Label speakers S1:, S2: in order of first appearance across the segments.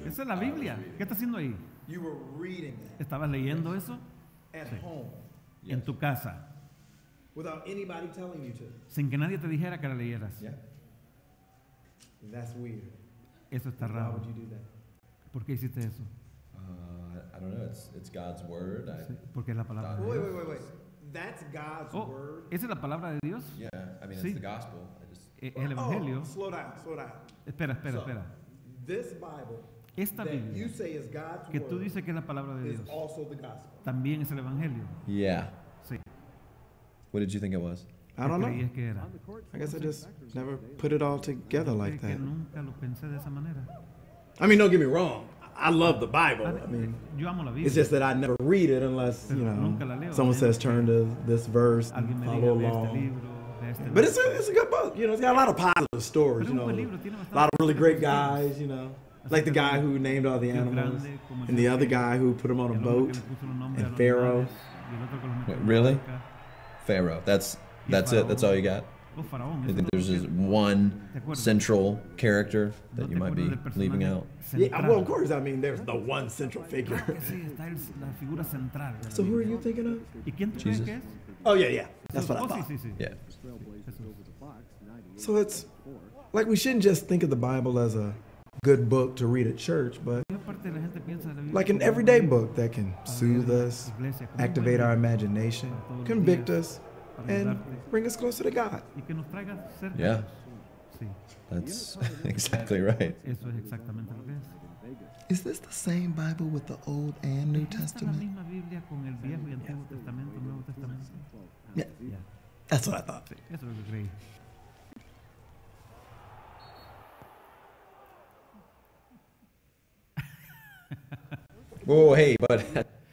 S1: Esa es la Biblia. ¿Qué estás haciendo ahí?
S2: You were reading that
S1: ¿Estabas leyendo eso?
S2: at home
S1: En tu casa,
S2: without anybody telling you to.
S1: sin que nadie te dijera que la leyeras.
S3: Yeah.
S2: That's weird.
S1: Eso está
S2: Why
S1: raro.
S2: would you do that?
S1: ¿Por qué hiciste eso?
S3: I don't know. It's God's word.
S1: Sí, porque es la palabra de
S2: Wait,
S1: Dios.
S2: wait, wait, wait. That's God's
S1: Oh,
S2: word.
S1: ¿esa es la palabra de Dios?
S3: Yeah. I mean,
S1: Sí.
S3: it's the gospel.
S1: El Evangelio.
S2: Oh, slow down, slow down.
S1: Espera, espera,
S2: So,
S1: espera.
S2: This Bible
S1: Esta
S2: that you
S1: Biblia
S2: say is God's
S1: que tú
S2: word
S1: dices que es la palabra de
S2: is
S1: Dios,
S2: also the gospel.
S1: también es el Evangelio.
S3: Yeah.
S1: Sí.
S3: What did you think it was?
S2: I don't
S1: ¿Qué
S2: know.
S1: creías que era?
S2: I guess I just never put it all together like
S1: Que
S2: that.
S1: nunca lo pensé de esa manera.
S2: I mean, don't get me wrong. I love the Bible. I mean,
S1: Yo amo la Biblia.
S2: it's just that I never read it unless, you know,
S1: Nunca la leo,
S2: someone
S1: ¿eh?
S2: says turn to this verse
S1: Alguien
S2: and
S1: me
S2: follow
S1: diga, lee este
S2: along.
S1: libro, lee este
S2: But
S1: libro.
S2: it's a good book. You know, it's got a lot of positive stories,
S1: Pero
S2: you
S1: es un
S2: know.
S1: buen libro, tiene
S2: A lot of really great
S1: bastantes
S2: guys, you know. Like the guy who named all the
S1: Dios
S2: animals.
S1: grande, como
S2: And the
S1: Dios
S2: other
S1: pequeño,
S2: guy who put them on
S1: y
S2: a
S1: el hombre
S2: boat.
S1: que le puso los nombres a
S2: and
S1: los
S2: Pharaoh.
S1: animales, y el otro que los metió
S3: Wait,
S1: en la
S3: really?
S1: barca.
S3: Pharaoh. That's
S1: Y
S3: it. That's all you got.
S1: Oh, Faraón,
S3: I
S1: eso
S3: think
S1: no
S3: there's
S1: lo
S3: just
S1: quiero.
S3: one
S1: ¿Te acuerdas?
S3: central character
S1: ¿No
S3: that
S1: te
S3: you might be
S1: acuerdas del
S3: leaving
S1: personaje
S3: out.
S2: Yeah,
S1: central?
S2: well, of course. I mean, there's the one central figure.
S1: Claro que sí, está la figura central de la
S2: So who are
S1: Biblia.
S2: you thinking of?
S1: ¿Y quién tú crees
S3: Jesus.
S1: que es?
S2: Oh, yeah, yeah. That's what I
S1: Oh,
S2: thought.
S1: sí, sí, sí.
S3: Yeah.
S1: Jesús.
S2: So it's like we shouldn't just think of the Bible as a good book to read at church, but
S1: Mayor parte de la gente piensa de la Biblia
S2: like an
S1: como un
S2: everyday
S1: libro
S2: book that can
S1: para
S2: soothe
S1: leer en
S2: us,
S1: la iglesia, como un
S2: activate
S1: buen
S2: our
S1: libro
S2: imagination,
S1: para todos los
S2: convict
S1: días,
S2: us,
S1: para
S2: and
S1: ayudarte,
S2: bring us closer to God.
S1: y que nos traiga cerca
S3: Yeah.
S1: de Dios. Sí,
S3: That's exactly right.
S1: eso es exactamente lo que es.
S2: Is this the same Bible with the Old and New
S1: ¿Esta es la
S2: Testament?
S1: misma Biblia con el Viejo y Antiguo Testamento, Nuevo Testamento?
S2: Yeah,
S1: Ya,
S2: that's what I thought.
S1: sí, eso es lo que creí.
S3: Whoa, hey, bud.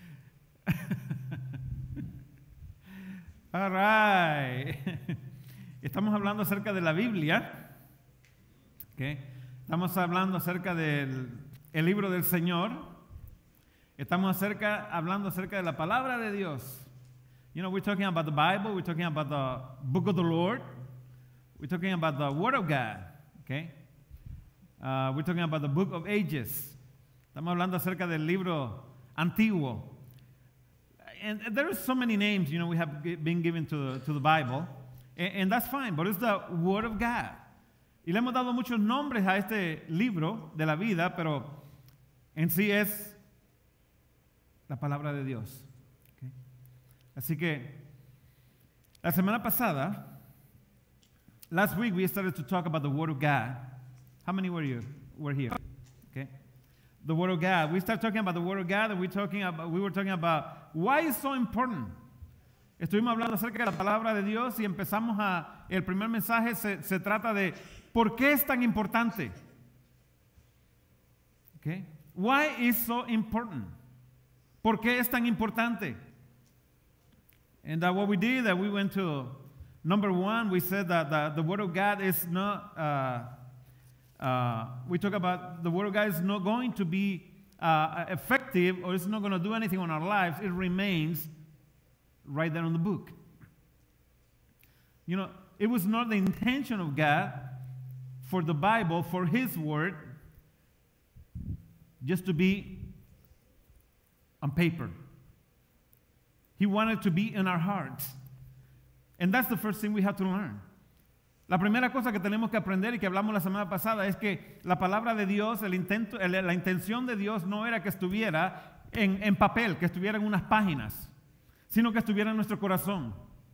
S1: All right. Estamos hablando acerca de la Biblia. ¿Ok? Estamos hablando acerca del el libro del Señor. Estamos hablando acerca de la palabra de Dios. You know, we're talking about the Bible. We're talking about the book of the Lord. We're talking about the Word of God. Okay? We're talking about the book of ages. Estamos hablando acerca del libro antiguo. And there are so many names, you know, we have been given to the Bible. And that's fine, but it's the Word of God. Y le hemos dado muchos nombres a este libro de la vida, pero en sí es la palabra de Dios. Okay? Así que la semana pasada, last week we started to talk about the Word of God. How many were here? Okay. The Word of God. We started talking about the Word of God, and we were talking about why it's so important. Estuvimos hablando acerca de la palabra de Dios y empezamos el primer mensaje se trata de ¿por qué es tan importante? Okay. Why is so important? ¿Por qué es tan importante? And what we did, that we went to number one, we said that the Word of God is not, we talk about the Word of God is not going to be effective, or it's not going to do anything on our lives. It remains right there in the book. You know, it was not the intention of God for the Bible, for His Word, just to be on paper. He wanted to be in our hearts. And that's the first thing we have to learn. La primera cosa que tenemos que aprender y que hablamos la semana pasada es que la palabra de Dios, la intención de Dios no era que estuviera en papel, que estuviera en unas páginas, sino que estuviera en nuestro corazón.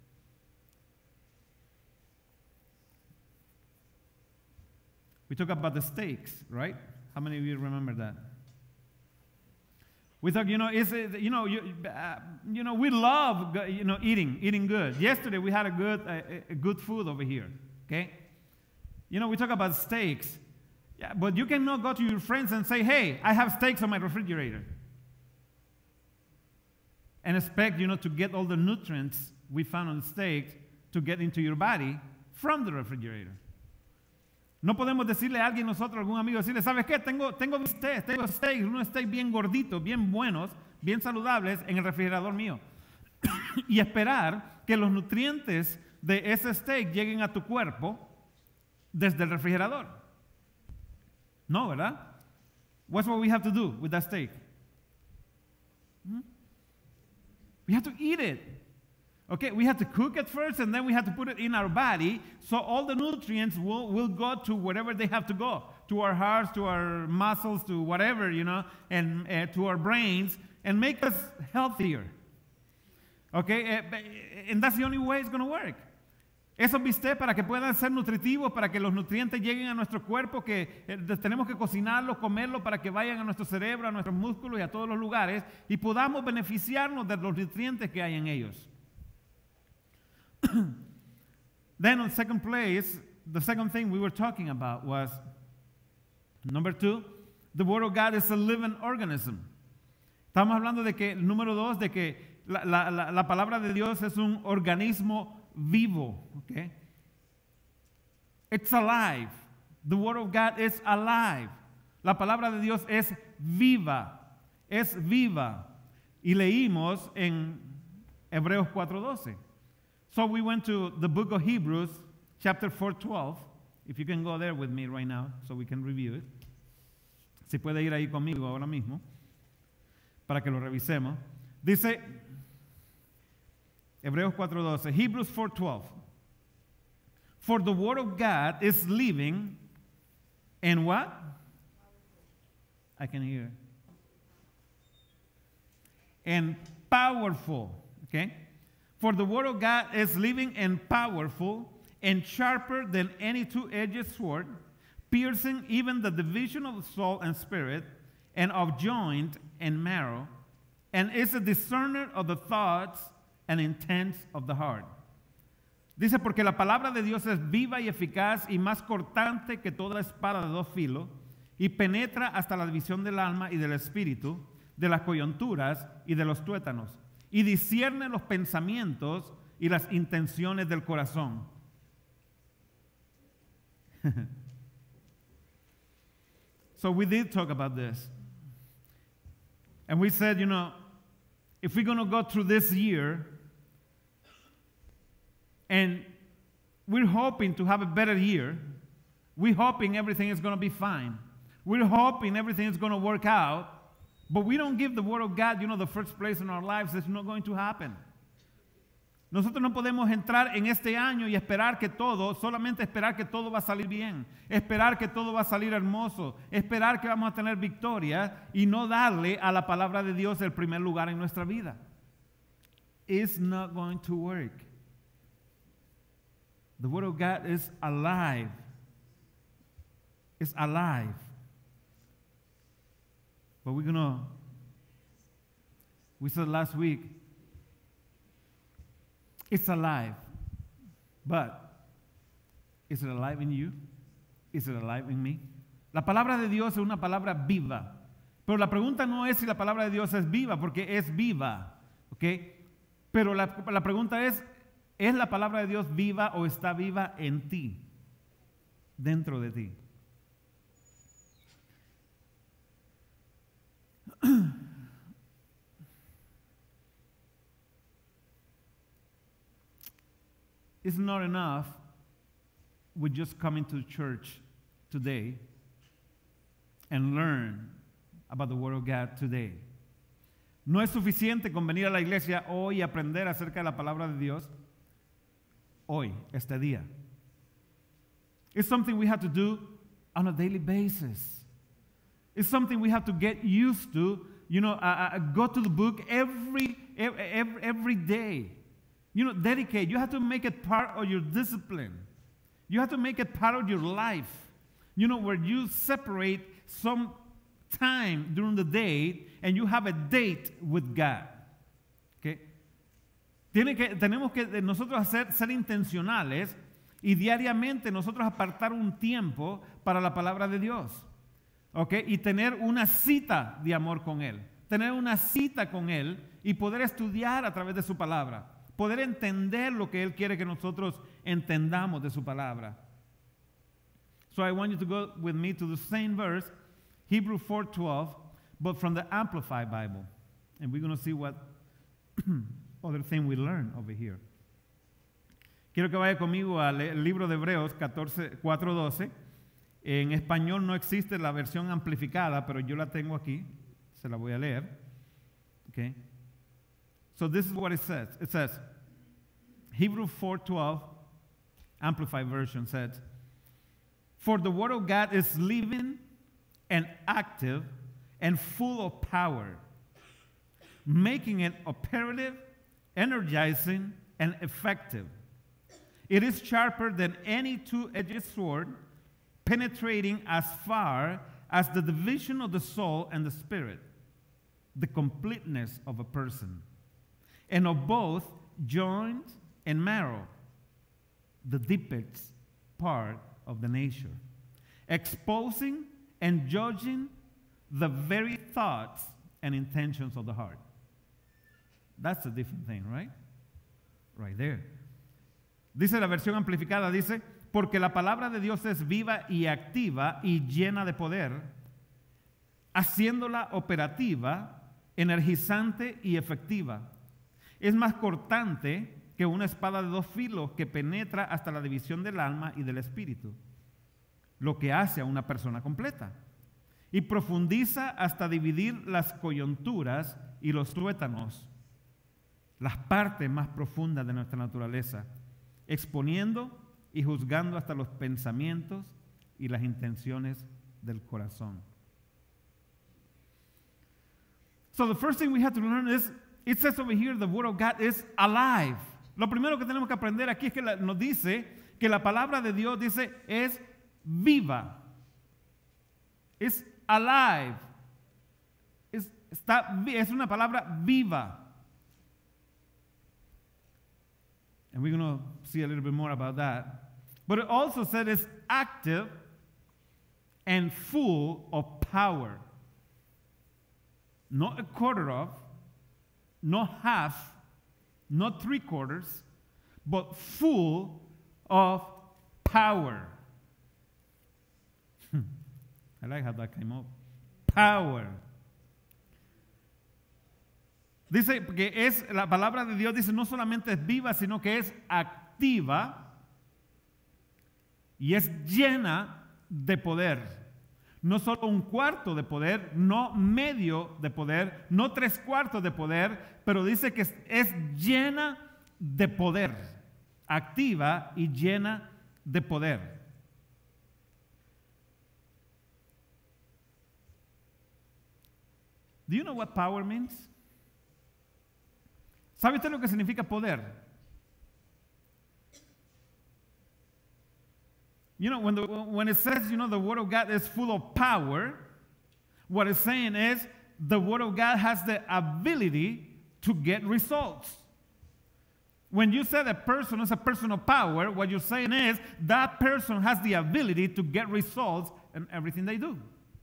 S1: We talk about the steaks, right? How many of you remember that? We thought, we love, eating good. Yesterday we had a good food over here, okay? You know, we talk about steaks, yeah, but you cannot go to your friends and say, hey, I have steaks on my refrigerator, and expect, to get all the nutrients we found on the steak to get into your body from the refrigerator. No podemos decirle a alguien, algún amigo, decirle, ¿sabes qué? Tengo unos steaks bien gorditos, bien buenos, bien saludables en el refrigerador mío. Y esperar que los nutrientes de ese steak lleguen a tu cuerpo desde el refrigerador. No, ¿verdad? what's what we have to do with that steak? We have to eat it. Okay, we have to cook it first, and then we have to put it in our body, so all the nutrients will go to wherever they have to go, to our hearts, to our muscles, to whatever, and to our brains, and make us healthier. Okay, and that's the only way it's going to work. Esos bistecs para que puedan ser nutritivos, para que los nutrientes lleguen a nuestro cuerpo, que tenemos que cocinarlos, comerlos para que vayan a nuestro cerebro, a nuestros músculos y a todos los lugares, y podamos beneficiarnos de los nutrientes que hay en ellos. Then on second place, the second thing we were talking about was, number 2, the Word of God is a living organism. Estamos hablando de que, número 2, de que la palabra de Dios es un organismo vivo. Okay? It's alive. The Word of God is alive. La palabra de Dios es viva. Es viva. Y leímos en Hebreos 4:12. So we went to the book of Hebrews, chapter 4:12. If you can go there with me right now, so we can review it. Si puede ir ahí conmigo ahora mismo, para que lo revisemos. Dice, Hebreos 4:12, Hebrews 4:12. For the word of God is living and what? I can hear. And powerful, okay? For the word of God is living and powerful and sharper than any two-edged sword, piercing even the division of the soul and spirit and of joint and marrow, and is a discerner of the thoughts and intents of the heart. Dice, porque la palabra de Dios es viva y eficaz y más cortante que toda espada de dos filos, y penetra hasta la división del alma y del espíritu, de las coyunturas y de los tuétanos, y discierne los pensamientos y las intenciones del corazón. So we did talk about this. And we said, if we're going to go through this year, and we're hoping to have a better year, we're hoping everything is going to be fine, we're hoping everything is going to work out, but we don't give the Word of God, the first place in our lives, it's not going to happen. Nosotros no podemos entrar en este año y esperar que solamente esperar que todo va a salir bien, esperar que todo va a salir hermoso, esperar que vamos a tener victoria y no darle a la palabra de Dios el primer lugar en nuestra vida. It's not going to work. The Word of God is alive. It's alive. But we said last week, it's alive. But is it alive in you? Is it alive in me? La palabra de Dios es una palabra viva. Pero la pregunta no es si la palabra de Dios es viva, porque es viva. ¿Okay? Pero la pregunta es la palabra de Dios viva o está viva en ti? Dentro de ti. It's not enough with just coming to church today and learn about the Word of God today. No es suficiente con venir a la iglesia hoy y aprender acerca de la palabra de Dios hoy, este día. It's something we have to do on a daily basis. It's something we have to get used to, go to the book every day. Dedicate. You have to make it part of your discipline. You have to make it part of your life. Where you separate some time during the day and you have a date with God. Okay? Tenemos que nosotros ser intencionales y diariamente nosotros apartar un tiempo para la palabra de Dios. Okay? Y tener una cita de amor con Él. Tener una cita con Él y poder estudiar a través de su palabra. Poder entender lo que Él quiere que nosotros entendamos de su palabra. So I want you to go with me to the same verse, Hebrews 4:12, but from the Amplified Bible. And we're going to see what other thing we learn over here. Quiero que vaya conmigo al libro de Hebreos 4:12. En español no existe la versión amplificada, pero yo la tengo aquí. Se la voy a leer. Okay. So this is what it says. It says, Hebrews 4:12, Amplified Version says, "For the word of God is living and active and full of power, making it operative, energizing, and effective. It is sharper than any two-edged sword, penetrating as far as the division of the soul and the spirit, the completeness of a person, and of both joint and marrow, the deepest part of the nature, exposing and judging the very thoughts and intentions of the heart." That's a different thing, right? Right there. Dice la versión amplificada, dice, porque la palabra de Dios es viva y activa y llena de poder, haciéndola operativa, energizante y efectiva. Es más cortante que una espada de 2 filos que penetra hasta la división del alma y del espíritu, lo que hace a una persona completa, y profundiza hasta dividir las coyunturas y los tuétanos, las partes más profundas de nuestra naturaleza, exponiendo y juzgando hasta los pensamientos y las intenciones del corazón. So the first thing we have to learn is, it says over here, the word of God is alive. Lo primero que tenemos que aprender aquí es que nos dice que la palabra de Dios dice es viva. Es alive. Es una palabra viva. And we're going to see a little bit more about that. But it also said it's active and full of power. Not a quarter of, not half, not 3/4, but full of power. I like how that came up. Power. Dice que la palabra de Dios dice no solamente es viva, sino que es activa y es llena de poder. No solo 1/4 de poder, no medio de poder, no 3/4 de poder, pero dice que es llena de poder, activa y llena de poder. Do you know what power means? ¿Sabe usted lo que significa poder? You know, when it says, you know, the Word of God is full of power, what it's saying is the Word of God has the ability to get results. When you say that person is a person of power, what you're saying is that person has the ability to get results in everything they do.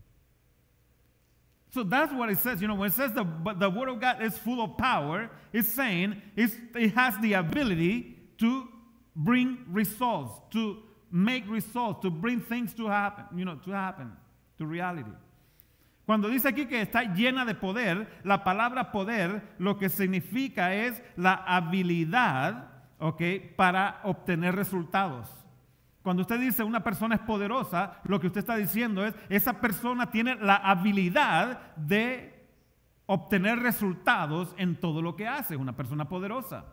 S1: So that's what it says. You know, when it says the Word of God is full of power, it's saying it has the ability to bring results, to make results, to bring things to happen, you know, to reality. Cuando dice aquí que está llena de poder, la palabra poder lo que significa es la habilidad, ¿okay?, para obtener resultados. Cuando usted dice una persona es poderosa, lo que usted está diciendo es esa persona tiene la habilidad de obtener resultados en todo lo que hace. Es una persona poderosa.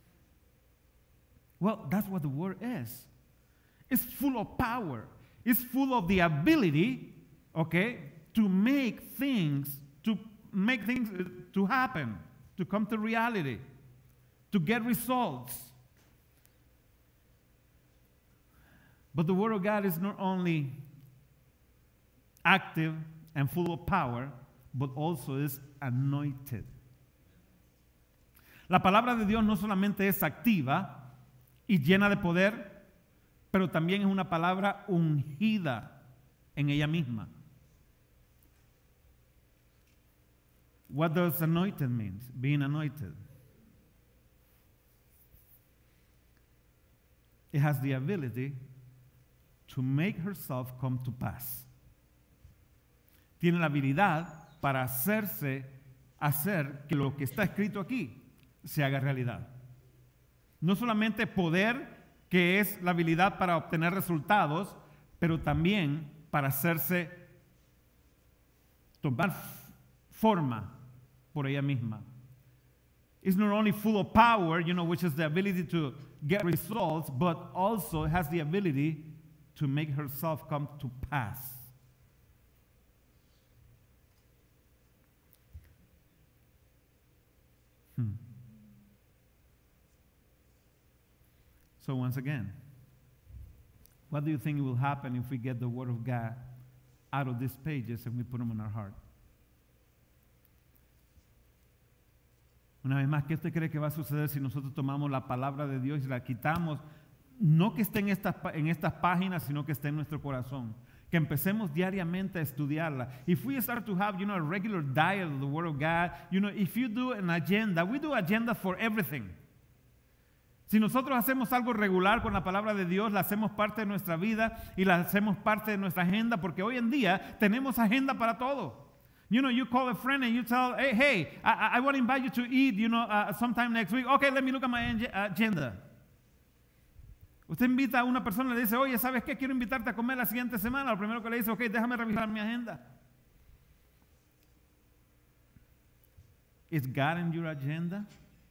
S1: Well, that's what the word is. It's full of power. It's full of the ability, okay, to make things to happen, to come to reality, to get results. But the Word of God is not only active and full of power, but also is anointed. La palabra de Dios no solamente es activa y llena de poder, pero también es una palabra ungida en ella misma. What does anointed mean? Being anointed. It has the ability to make herself come to pass. Tiene la habilidad para hacer que lo que está escrito aquí se haga realidad. No solamente poder, que es la habilidad para obtener resultados, pero también para hacerse tomar forma por ella misma. It's not only full of power, which is the ability to get results, but also has the ability to make herself come to pass. So once again, what do you think will happen if we get the Word of God out of these pages and we put them in our heart? Una vez más, ¿qué usted cree que va a suceder si nosotros tomamos la palabra de Dios y la quitamos? No que esté en estas páginas, sino que esté en nuestro corazón. Que empecemos diariamente a estudiarla. If we start to have, a regular diet of the Word of God, if you do an agenda, we do agenda for everything. Si nosotros hacemos algo regular con la palabra de Dios, la hacemos parte de nuestra vida y la hacemos parte de nuestra agenda, porque hoy en día tenemos agenda para todo. You call a friend and you tell, hey, I want to invite you to eat, sometime next week. Okay, let me look at my agenda. Usted invita a una persona y le dice, oye, ¿sabes qué? Quiero invitarte a comer la siguiente semana. Lo primero que le dice, ok, déjame revisar mi agenda. Is God in your agenda?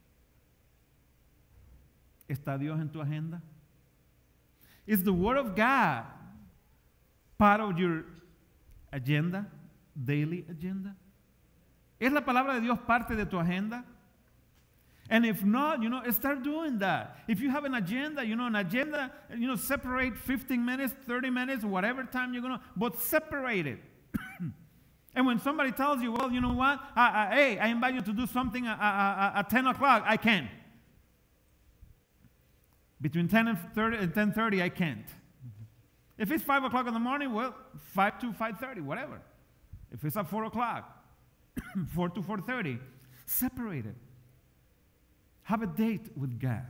S1: ¿Está Dios en tu agenda? Is the Word of God part of your agenda? Daily agenda? ¿Es la palabra de Dios parte de tu agenda? And if not, start doing that. If you have an agenda, separate 15 minutes, 30 minutes, whatever time you're going to, but separate it. And when somebody tells you, well, you know what? Hey, I invite you to do something at 10 o'clock, I can't. Between 10 and 10:30, I can't. If it's 5 o'clock in the morning, well, 5 to 5:30, whatever. If it's at 4 o'clock, 4 to 4:30, separate it. Have a date with God.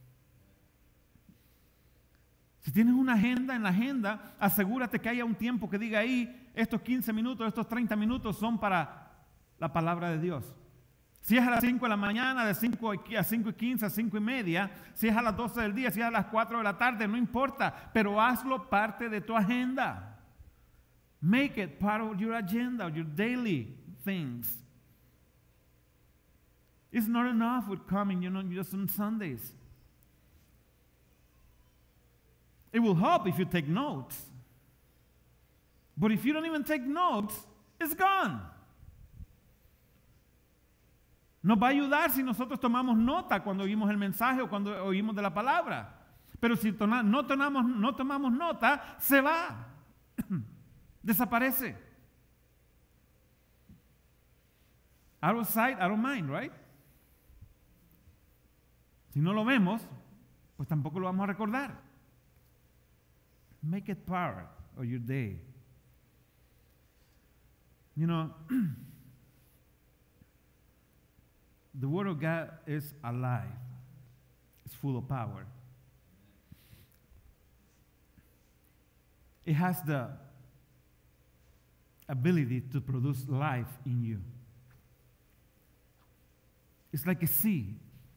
S1: Si tienes una agenda, en la agenda, asegúrate que haya un tiempo que diga ahí, estos 15 minutos, estos 30 minutos son para la palabra de Dios. Si es a las 5 de la mañana, de 5 a 5 y 15, a 5 y media, si es a las 12 del día, si es a las 4 de la tarde, no importa, pero hazlo parte de tu agenda. Make it part of your agenda, your daily things. It's not enough with coming, just on Sundays. It will help if you take notes. But if you don't even take notes, it's gone. Nos va a ayudar si nosotros tomamos nota cuando oímos el mensaje o cuando oímos de la palabra. Pero si no tomamos nota, se va. Desaparece. Out of sight, out of mind, right? Si no lo vemos, pues tampoco lo vamos a recordar. Make it part of your day. The Word of God is alive. It's full of power. It has the ability to produce life in you. It's like a seed.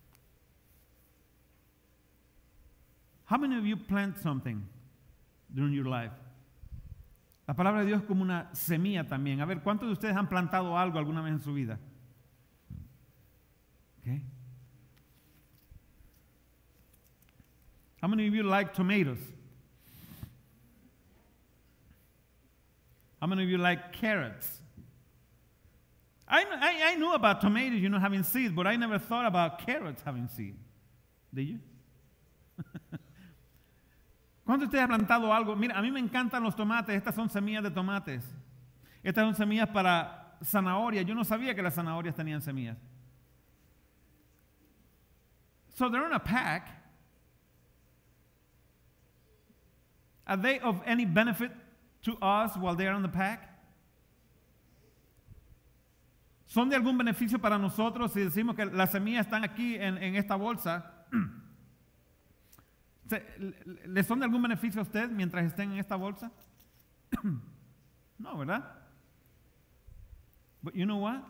S1: How many of you plant something during your life? La palabra de Dios es como una semilla también. A ver, ¿cuántos de ustedes han plantado algo alguna vez en su vida? Okay. How many of you like tomatoes? How many of you like carrots? I knew about tomatoes, having seeds, but I never thought about carrots having seeds. Did you? ¿Cuántos de ustedes han plantado algo? Mira, a mí me encantan los tomates. Estas son semillas de tomates. Estas son semillas para zanahoria. Yo no sabía que las zanahorias tenían semillas. So they're in a pack. Are they of any benefit to us while they're in the pack? ¿Son de algún beneficio para nosotros si decimos que las semillas están aquí en esta bolsa? ¿Le son de algún beneficio a usted mientras estén en esta bolsa? No, ¿verdad? But you know what?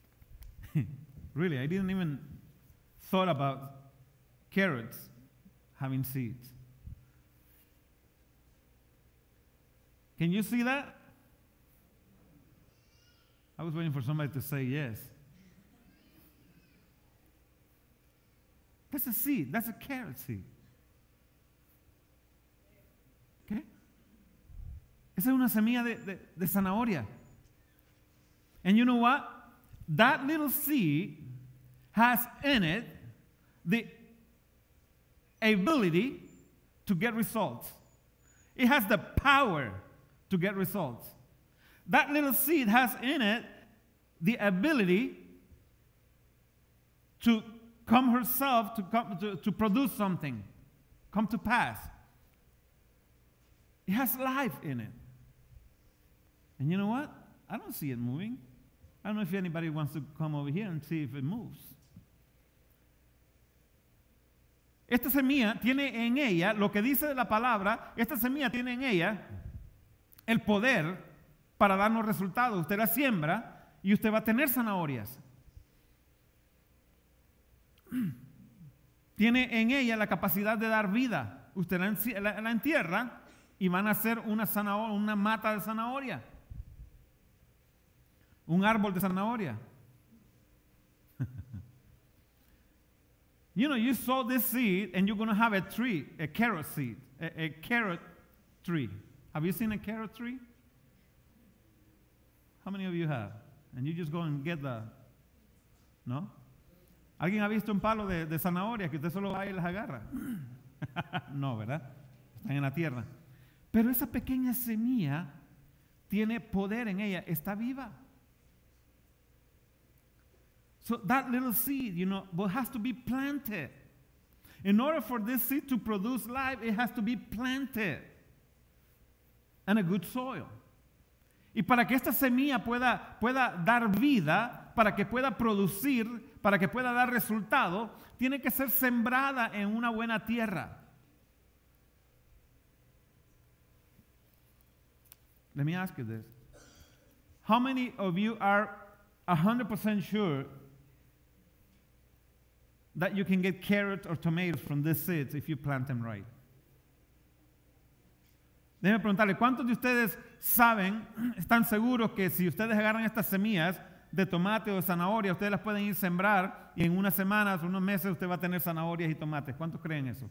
S1: Really, I didn't even thought about carrots having seeds. Can you see that? I was waiting for somebody to say yes. That's a seed. That's a carrot seed. Okay? Esa es una semilla de zanahoria. And you know what? That little seed has in it the ability to get results. It has the power to get results. That little seed has in it the ability to come herself, to produce something, come to pass. It has life in it. And you know what? I don't see it moving. I don't know if anybody wants to come over here and see if it moves. Esta semilla tiene en ella, lo que dice la palabra, esta semilla tiene en ella el poder para darnos resultados. Usted la siembra y usted va a tener zanahorias. Tiene en ella la capacidad de dar vida. Usted la entierra y van a hacer una mata de zanahoria. Un árbol de zanahoria. You know, you sow this seed and you're going to have a tree, a carrot seed, a carrot tree. Have you seen a carrot tree? How many of you have? And you just go and get ¿no? ¿Alguien ha visto un palo de zanahoria que usted solo va y las agarra? No, ¿verdad? Están en la tierra. Pero esa pequeña semilla tiene poder en ella, está viva. So that little seed, you know, has to be planted. In order for this seed to produce life, it has to be planted in a good soil. Y para que esta semilla pueda dar vida, para que pueda producir, para que pueda dar resultado, tiene que ser sembrada en una buena tierra. Let me ask you this. How many of you are 100% sure that you can get carrots or tomatoes from these seeds if you plant them right? Déjenme preguntarle, ¿cuántos de ustedes saben, están seguros que si ustedes agarran estas semillas de tomate o de zanahoria, ustedes las pueden ir a sembrar y en unas semanas, unos meses, usted va a tener zanahorias y tomates? ¿Cuántos creen eso?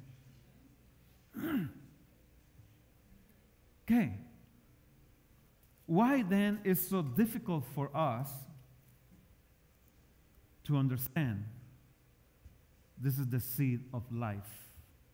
S1: Okay. Why then is it so difficult for us to understand this is the seed of life,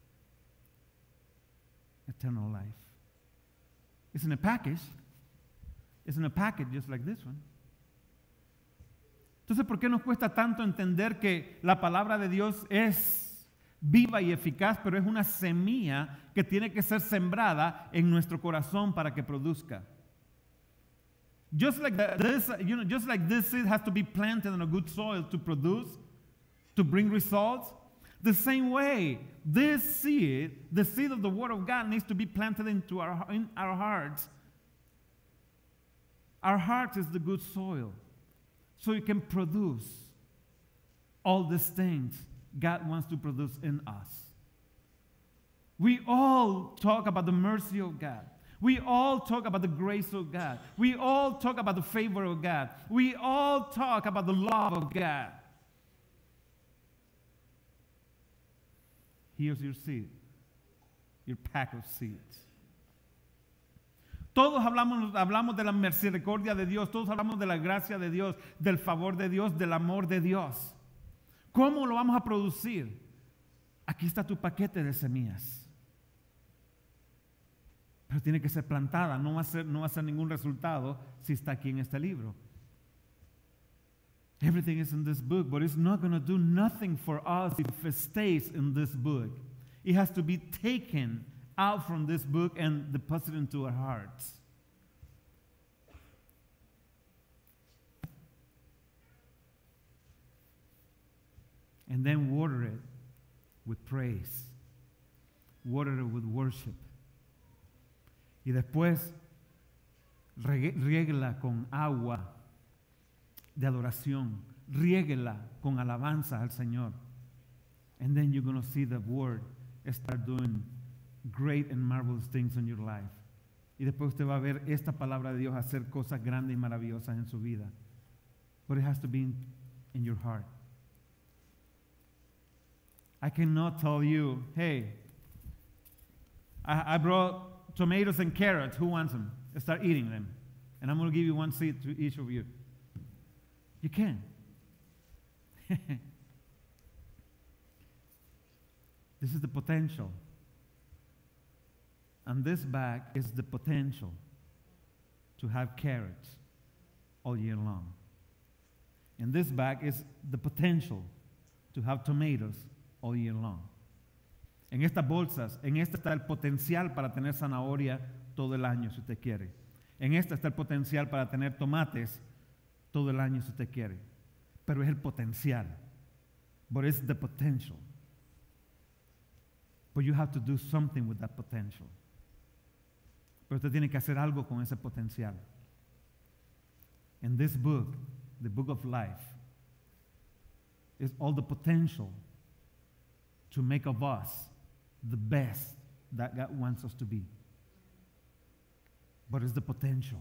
S1: eternal life? It's in a package. It's in a package just like this one. Entonces, ¿por qué nos cuesta tanto entender que la palabra de Dios es viva y eficaz, pero es una semilla que tiene que ser sembrada en nuestro corazón para que produzca? Just like this seed has to be planted in a good soil to produce, to bring results, the same way, this seed, the seed of the Word of God, needs to be planted in our hearts. Our heart is the good soil, so it can produce all these things God wants to produce in us. We all talk about the mercy of God. We all talk about the grace of God. We all talk about the favor of God. We all talk about the love of God. Here's your seed, your pack of seeds. Todos hablamos de la misericordia de Dios, todos hablamos de la gracia de Dios, del favor de Dios, del amor de Dios. ¿Cómo lo vamos a producir? Aquí está tu paquete de semillas. Pero tiene que ser plantada, no va a ser ningún resultado si está aquí en este libro. Everything is in this book, but it's not going to do nothing for us if it stays in this book. It has to be taken out from this book and deposited into our hearts. And then water it with praise. Water it with worship. Y después riégala con agua de adoración. Riéguela con alabanza al Señor. And then you're going to see the word start doing great and marvelous things in your life. Y después usted va a ver esta palabra de Dios hacer cosas grandes y maravillosas en su vida. But it has to be in your heart. I cannot tell you, hey, I brought tomatoes and carrots. Who wants them? Start eating them. And I'm going to give you one seed to each of you. You can. This is the potential. And this bag is the potential to have carrots all year long. And this bag is the potential to have tomatoes all year long. En estas bolsas, en esta está el potencial para tener zanahoria todo el año si usted quiere. En esta está el potencial para tener tomates todo el año si usted quiere. Pero es el potencial. But it's the potential. But you have to do something with that potential. Pero usted tiene que hacer algo con ese potencial. And this book, the book of life, is all the potential to make of us the best that God wants us to be. But it's the potential.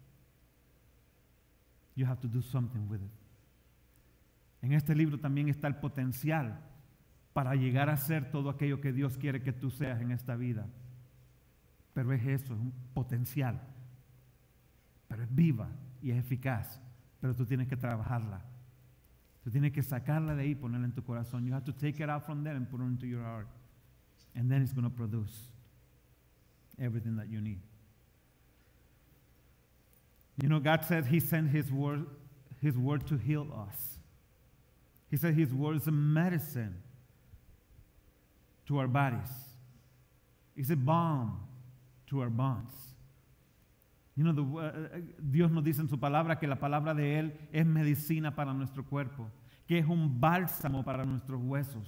S1: You have to do something with it. En este libro también está el potencial para llegar a ser todo aquello que Dios quiere que tú seas en esta vida. Pero es eso, es un potencial. Pero es viva y es eficaz. Pero tú tienes que trabajarla. Tú tienes que sacarla de ahí y ponerla en tu corazón. You have to take it out from there and put it into your heart. And then it's going to produce everything that you need. You know, God said He sent His word to heal us. He said His word is a medicine to our bodies. It's a balm to our bones. You know, Dios nos dice en su palabra que la palabra de Él es medicina para nuestro cuerpo, que es un bálsamo para nuestros huesos.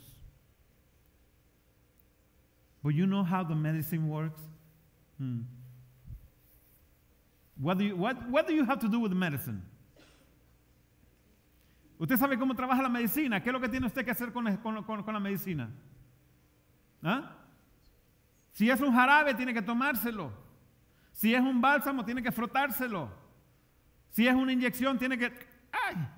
S1: But you know how the medicine works? What do you have to do with the medicine? ¿Usted sabe cómo trabaja la medicina? ¿Qué es lo que tiene usted que hacer con la medicina? ¿Ah? Si es un jarabe, tiene que tomárselo. Si es un bálsamo, tiene que frotárselo. Si es una inyección, tiene que... ¡Ay!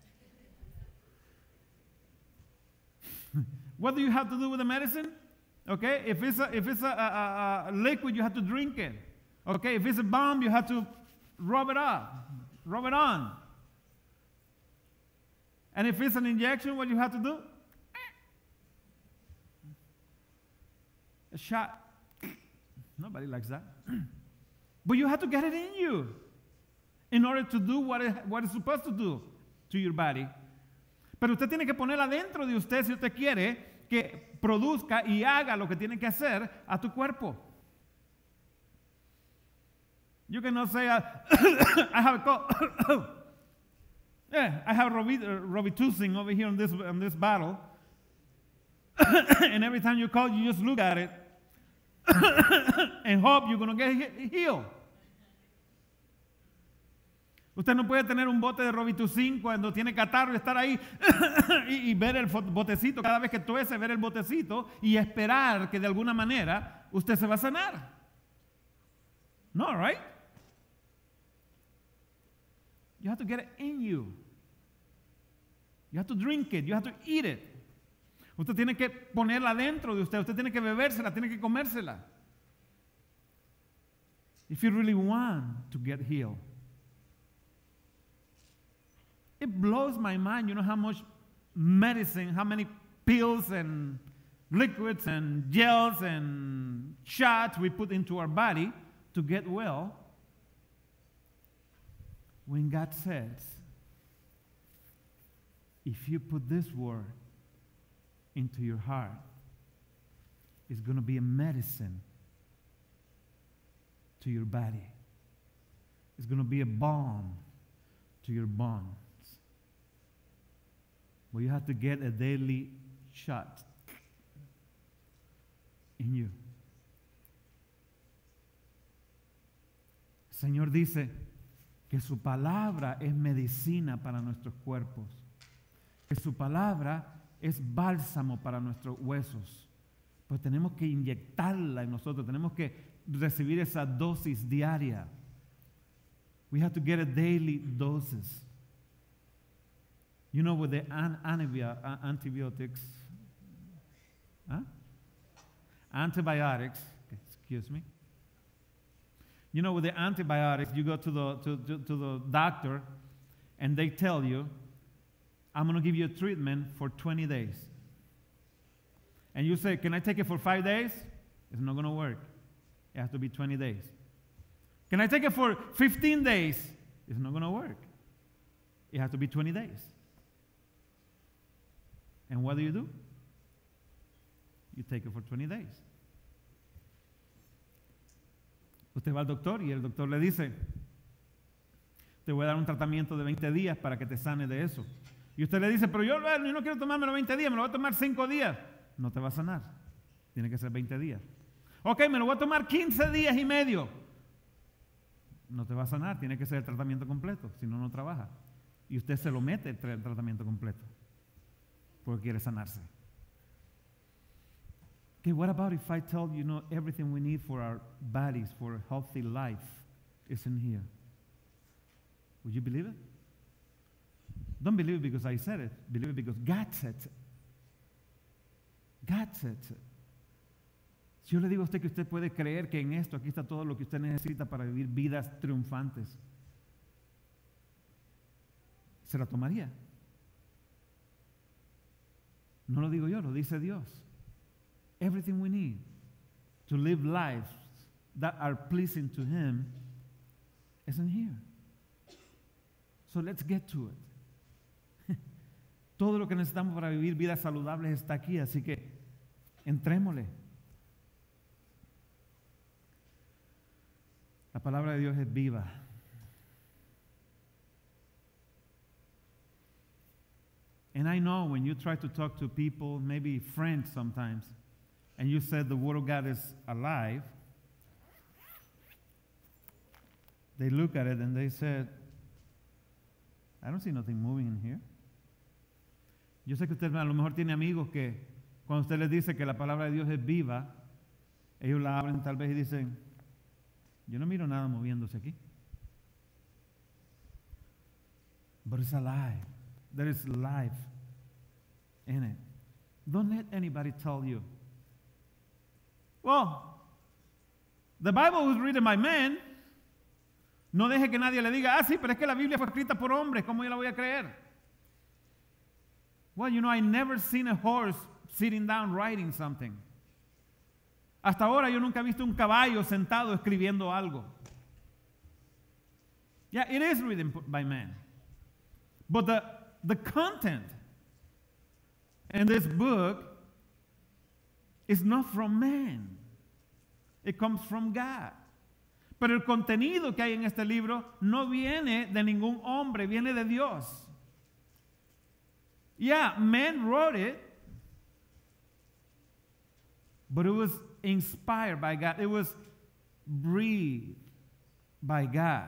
S1: What do you have to do with the medicine? Okay, if it's a liquid, you have to drink it. Okay, if it's a balm, you have to rub it on. And if it's an injection, what you have to do? A shot. Nobody likes that. But you have to get it in you in order to do what it's supposed to do to your body. Pero usted tiene que ponerla dentro de usted si usted quiere que produzca y haga lo que tiene que hacer a tu cuerpo. You cannot say, I have a cold. Yeah, I have Robitussin over here on this bottle. And every time you call, you just look at it and hope you're going to get healed. Usted no puede tener un bote de Robitussin cuando tiene catarro y estar ahí y ver el botecito, cada vez que tuese, ver el botecito y esperar que de alguna manera usted se va a sanar. No, right? You have to get it in you. You have to drink it. You have to eat it. Usted tiene que ponerla dentro de usted. Usted tiene que bebérsela, tiene que comérsela. If you really want to get healed. It blows my mind, you know how much medicine, how many pills and liquids and gels and shots we put into our body to get well. When God says, if you put this word into your heart, it's going to be a medicine to your body. It's going to be a balm to your bones. But you have to get a daily shot in you. El Señor dice que su palabra es medicina para nuestros cuerpos, que su palabra es bálsamo para nuestros huesos, Pues tenemos que inyectarla en nosotros, tenemos que recibir esa dosis diaria. We have to get a daily doses. You know, with the antibiotics, antibiotics, excuse me. You know, with the antibiotics, you go to the doctor, and they tell you, I'm going to give you a treatment for 20 days. And you say, can I take it for 5 days? It's not going to work. It has to be 20 days. Can I take it for 15 days? It's not going to work. It has to be 20 days. And what do? You take it for 20 days. Usted va al doctor y el doctor le dice, te voy a dar un tratamiento de 20 días para que te sane de eso. Y usted le dice, pero yo no quiero tomármelo 20 días, me lo voy a tomar 5 días. No te va a sanar. Tiene que ser 20 días. Ok, me lo voy a tomar 15 días y medio. No te va a sanar, tiene que ser el tratamiento completo, si no, no trabaja. Y usted se lo mete el tratamiento completo, porque quiere sanarse. Okay, what about if I tell you, everything we need for our bodies, for a healthy life, is in here? Would you believe it? Don't believe it because I said it. Believe it because God said it. God said it. Si yo le digo a usted que usted puede creer que en esto, aquí está todo lo que usted necesita para vivir vidas triunfantes, ¿se la tomaría? No lo digo yo, lo dice Dios. Everything we need to live lives that are pleasing to Him is in here. So let's get to it. Todo lo que necesitamos para vivir vidas saludables está aquí, así que entrémosle. La palabra de Dios es viva. And I know when you try to talk to people, maybe friends sometimes, and you said the Word of God is alive, they look at it and they said, I don't see nothing moving in here. Yo sé que usted a lo mejor tiene amigos que cuando usted les dice que la palabra de Dios es viva, ellos la abren tal vez y dicen, yo no miro nada moviéndose aquí. But it's alive. There is life in it. Don't let anybody tell you, well, the Bible was written by men. No deje que nadie le diga, sí, pero es que la Biblia fue escrita por hombres, ¿cómo yo la voy a creer? Well, I never seen a horse sitting down writing something. Hasta ahora yo nunca he visto un caballo sentado escribiendo algo. Yeah, it is written by man. But the content in this book is not from man. It comes from God. Pero el contenido que hay en este libro no viene de ningún hombre, viene de Dios. Yeah, man wrote it, but it was inspired by God. It was breathed by God.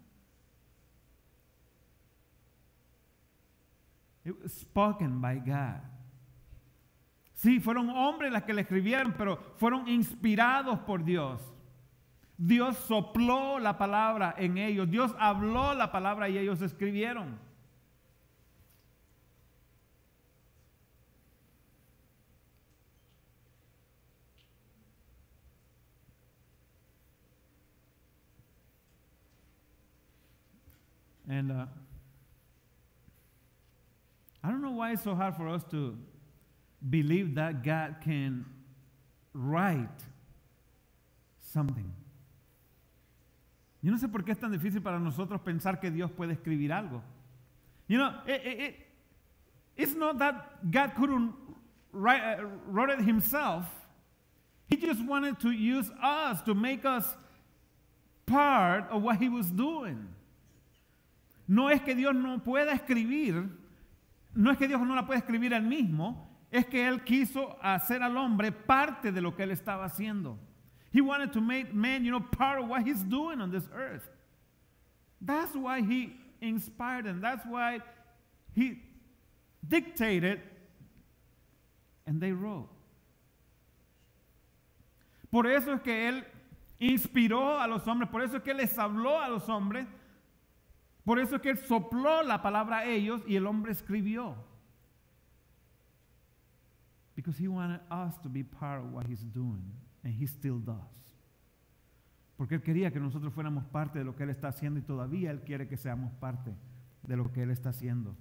S1: It was spoken by God. Sí, fueron hombres las que le escribieron, pero fueron inspirados por Dios. Dios sopló la palabra en ellos. Dios habló la palabra y ellos escribieron. And I don't know why it's so hard for us to believe that God can write something. Yo no sé por qué es tan difícil para nosotros pensar que Dios puede escribir algo. It's not that God couldn't write it himself. He just wanted to use us to make us part of what he was doing. No es que Dios no pueda escribir, no es que Dios no la pueda escribir él mismo, es que él quiso hacer al hombre parte de lo que él estaba haciendo. He wanted to make man, part of what he's doing on this earth. That's why he inspired them. That's why he dictated and they wrote. Por eso es que Él inspiró a los hombres, por eso es que Él les habló a los hombres, por eso es que Él sopló la palabra a ellos y el hombre escribió. Because He wanted us to be part of what He's doing, and He still does. Porque Él quería que nosotros fuéramos parte de lo que Él está haciendo y todavía Él quiere que seamos parte de lo que Él está haciendo.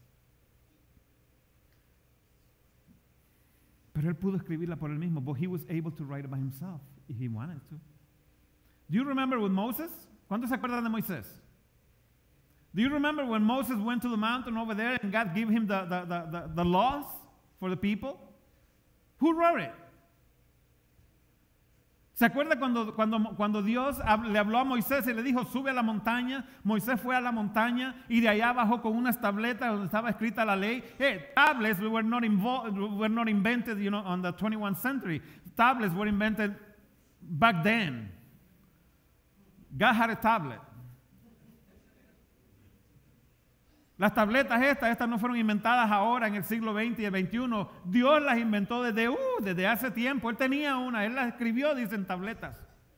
S1: Pero Él pudo escribirla por Él mismo, but He was able to write it by Himself if He wanted to. Do you remember with Moses? ¿Cuántos se acuerdan de Moisés? Do you remember when Moses went to the mountain over there and God gave him the laws for the people? Who wrote it? ¿Se acuerda cuando Dios le habló a Moisés y le dijo, sube a la montaña? Moisés fue a la montaña y de allá bajó con unas tabletas donde estaba escrita la ley. Tablets were not invented, on the 21st century. Tablets were invented back then. God had a tablet. Las tabletas estas no fueron inventadas ahora en el siglo XX y el XXI. Dios las inventó desde hace tiempo. Él tenía una, Él las escribió, dicen tabletas.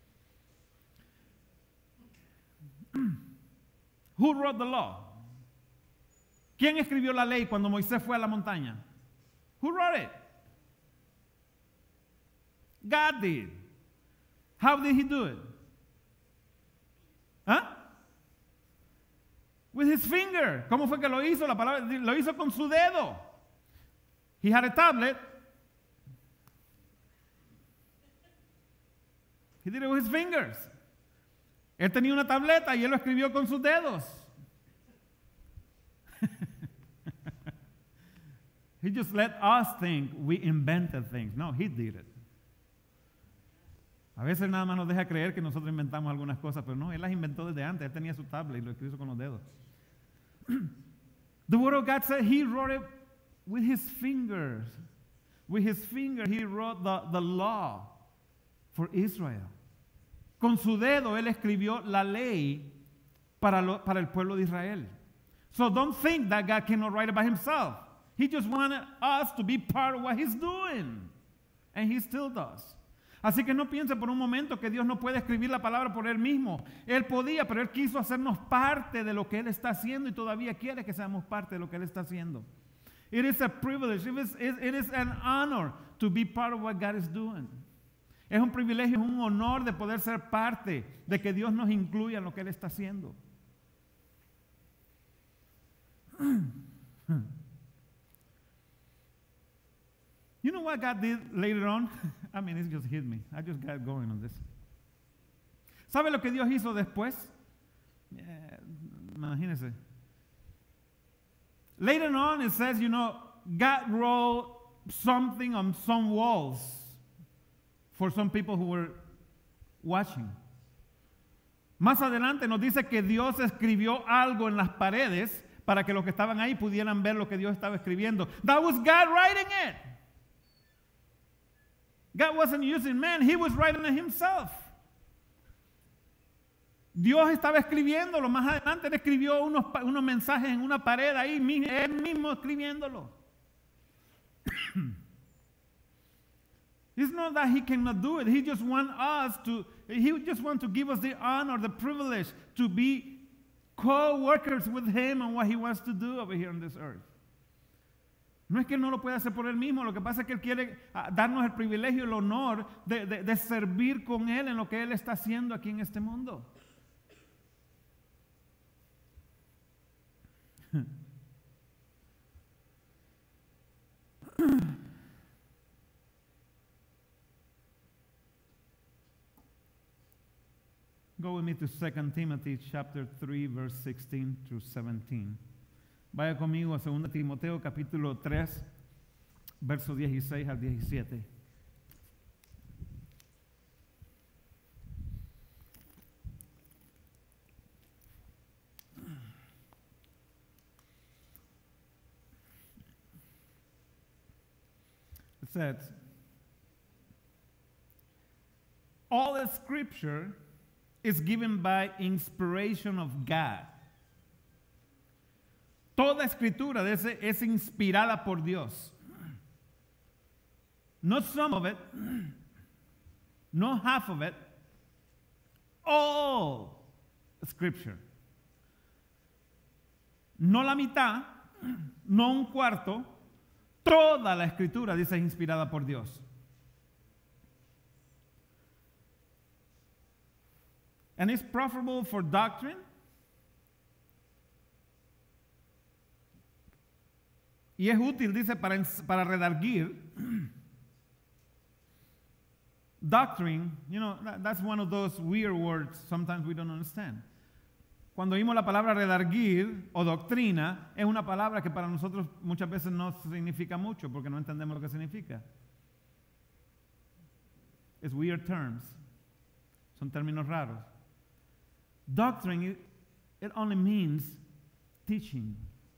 S1: Who wrote the law? ¿Quién escribió la ley cuando Moisés fue a la montaña? Who wrote it? God did. How did He do it? ¿Ah? With His finger. ¿Cómo fue que lo hizo? La palabra lo hizo con su dedo. He had a tablet. He did it with his fingers. Él tenía una tableta y él lo escribió con sus dedos. He just let us think we invented things. No, He did it. A veces nada más nos deja creer que nosotros inventamos algunas cosas, pero no, Él las inventó desde antes. Él tenía su tablet y lo escribió con los dedos. The Word of God said He wrote it with His fingers. With His finger He wrote the law for Israel. Con su dedo Él escribió la ley para el pueblo de Israel. So don't think that God cannot write it by Himself. He just wanted us to be part of what He's doing. And He still does. Así que no piense por un momento que Dios no puede escribir la palabra por Él mismo. Él podía, pero Él quiso hacernos parte de lo que Él está haciendo y todavía quiere que seamos parte de lo que Él está haciendo. It is a privilege, it is an honor to be part of what God is doing. Es un privilegio, es un honor de poder ser parte, de que Dios nos incluya en lo que Él está haciendo. You know what God did later on? I mean, it just hit me. I just got going on this. ¿Sabe lo que Dios hizo después? Imagínense. Later on, it says, God wrote something on some walls for some people who were watching. Más adelante nos dice que Dios escribió algo en las paredes para que los que estaban ahí pudieran ver lo que Dios estaba escribiendo. That was God writing it. God wasn't using man, He was writing it Himself. Dios estaba escribiéndolo. Más adelante Él escribió unos mensajes en una pared ahí, Él mismo escribiéndolo. It's not that He cannot do it. He just wants to give us the honor, the privilege to be co-workers with Him on what He wants to do over here on this earth. No es que Él no lo pueda hacer por Él mismo, lo que pasa es que Él quiere darnos el privilegio, el honor de servir con Él en lo que Él está haciendo aquí en este mundo. Go with me to 2 Timothy chapter 3, verse 16 through 17. Vaya conmigo a 2 Timoteo capítulo 3, versos 16 al 17. It says, all the scripture is given by inspiration of God. Toda escritura es inspirada por Dios. Not some of it, No half of it. All Scripture. No la mitad, no un cuarto. Toda la Escritura, dice, es inspirada por Dios. And it's profitable for doctrine. Y es útil, dice, para redarguir. Doctrine, you know, that's one of those weird words sometimes we don't understand. Cuando oímos la palabra redarguir o doctrina, es una palabra que para nosotros muchas veces no significa mucho porque no entendemos lo que significa. It's weird terms. Son términos raros. Doctrine, it only means teaching.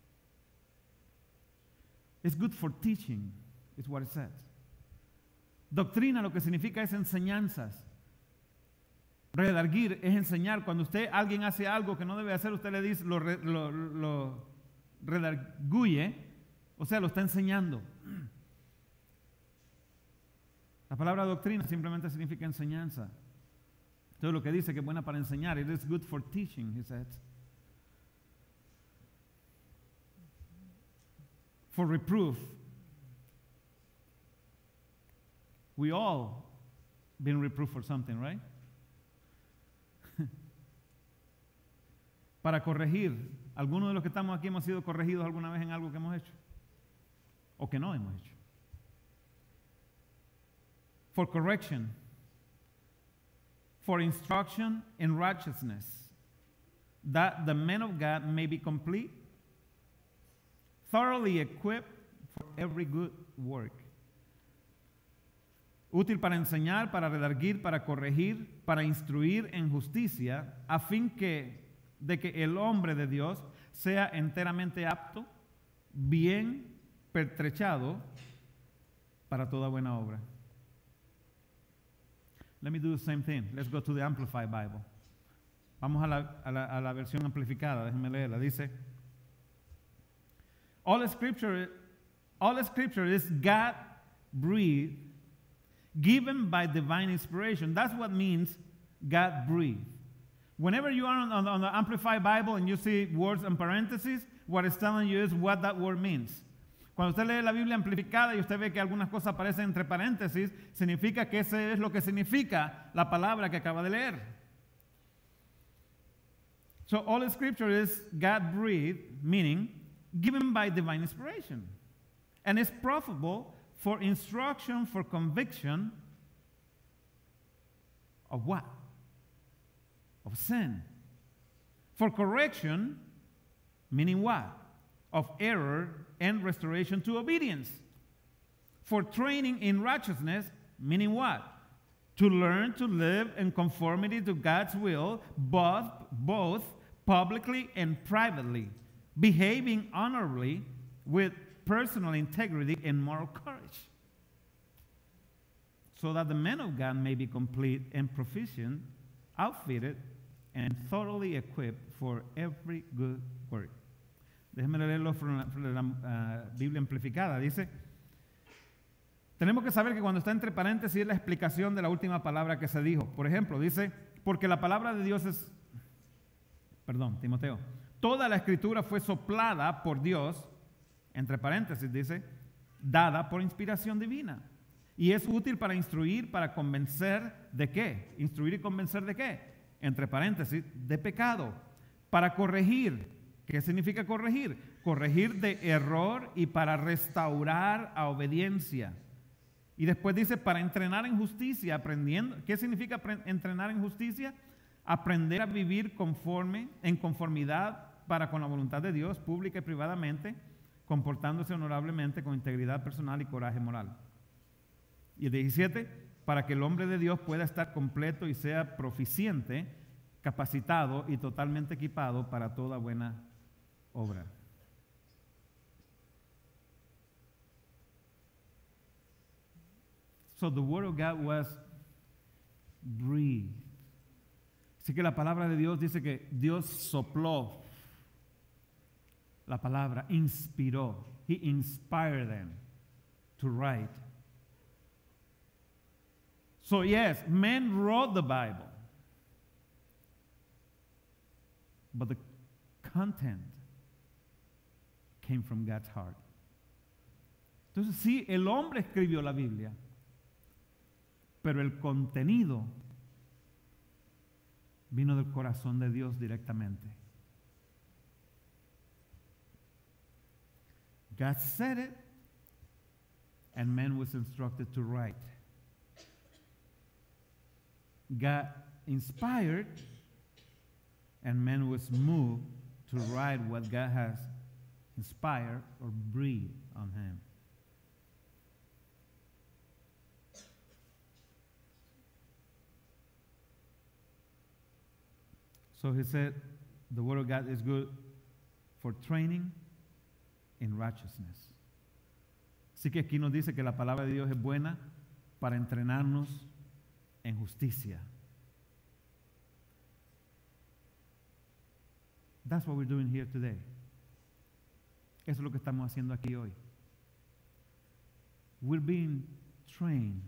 S1: It's good for teaching, is what it says. Doctrina lo que significa es enseñanzas. Redarguir es enseñar. Cuando alguien hace algo que no debe hacer, usted le dice, lo redarguye, o sea, lo está enseñando. La palabra doctrina simplemente significa enseñanza. Entonces lo que dice que es buena para enseñar, it is good for teaching, he said. For reproof. We all been reproved for something, right? Para corregir. Algunos de los que estamos aquí hemos sido corregidos alguna vez en algo que hemos hecho o que no hemos hecho. For correction. For instruction in righteousness, that the man of God may be complete, thoroughly equipped for every good work. Útil para enseñar, para redarguir, para corregir, para instruir en justicia, a fin de que el hombre de Dios sea enteramente apto, bien pertrechado para toda buena obra. Let me do the same thing. Let's go to the Amplified Bible. Vamos a la versión amplificada, déjenme leerla. Dice, all scripture is God-breathed, given by divine inspiration. That's what means God-breathed. Whenever you are on the Amplified Bible and you see words in parentheses, what it's telling you is what that word means. Cuando usted lee la Biblia amplificada y usted ve que algunas cosas aparecen entre paréntesis, significa que ese es lo que significa la palabra que acaba de leer. So all scripture is God-breathed, meaning given by divine inspiration. And it's profitable for instruction, for conviction of what? Of sin. For correction, meaning what? Of error and restoration to obedience. For training in righteousness, meaning what? To learn to live in conformity to God's will, both publicly and privately, behaving honorably with personal integrity and moral courage, so that the man of God may be complete and proficient, outfitted, and thoroughly equipped for every good work. Déjenme leerlo de la Biblia amplificada. Dice, tenemos que saber que cuando está entre paréntesis es la explicación de la última palabra que se dijo. Por ejemplo, dice, porque la palabra de Dios es, Timoteo, toda la escritura fue soplada por Dios, entre paréntesis dice, dada por inspiración divina. Y es útil para instruir, para convencer de qué. Instruir y convencer de qué. Entre paréntesis, de pecado. Para corregir. ¿Qué significa corregir? Corregir de error y para restaurar a obediencia. Y después dice para entrenar en justicia, aprendiendo. ¿Qué significa entrenar en justicia? Aprender a vivir en conformidad para con la voluntad de Dios, pública y privadamente, comportándose honorablemente con integridad personal y coraje moral. Y el 17, para que el hombre de Dios pueda estar completo y sea proficiente, capacitado y totalmente equipado para toda buena obra. So the word of God was breathed. Así que la palabra de Dios dice que Dios sopló la palabra, inspiró. He inspired them to write. So yes, men wrote the Bible, but the content came from God's heart. Entonces sí, el hombre escribió la Biblia, pero el contenido vino del corazón de Dios directamente. God said it, and man was instructed to write. God inspired, and man was moved to write what God has inspired or breathed on him. So he said, the word of God is good for training in righteousness. Así que aquí nos dice que la palabra de Dios es buena para entrenarnos en justicia. That's what we're doing here today. Eso es lo que estamos haciendo aquí hoy. We're being trained.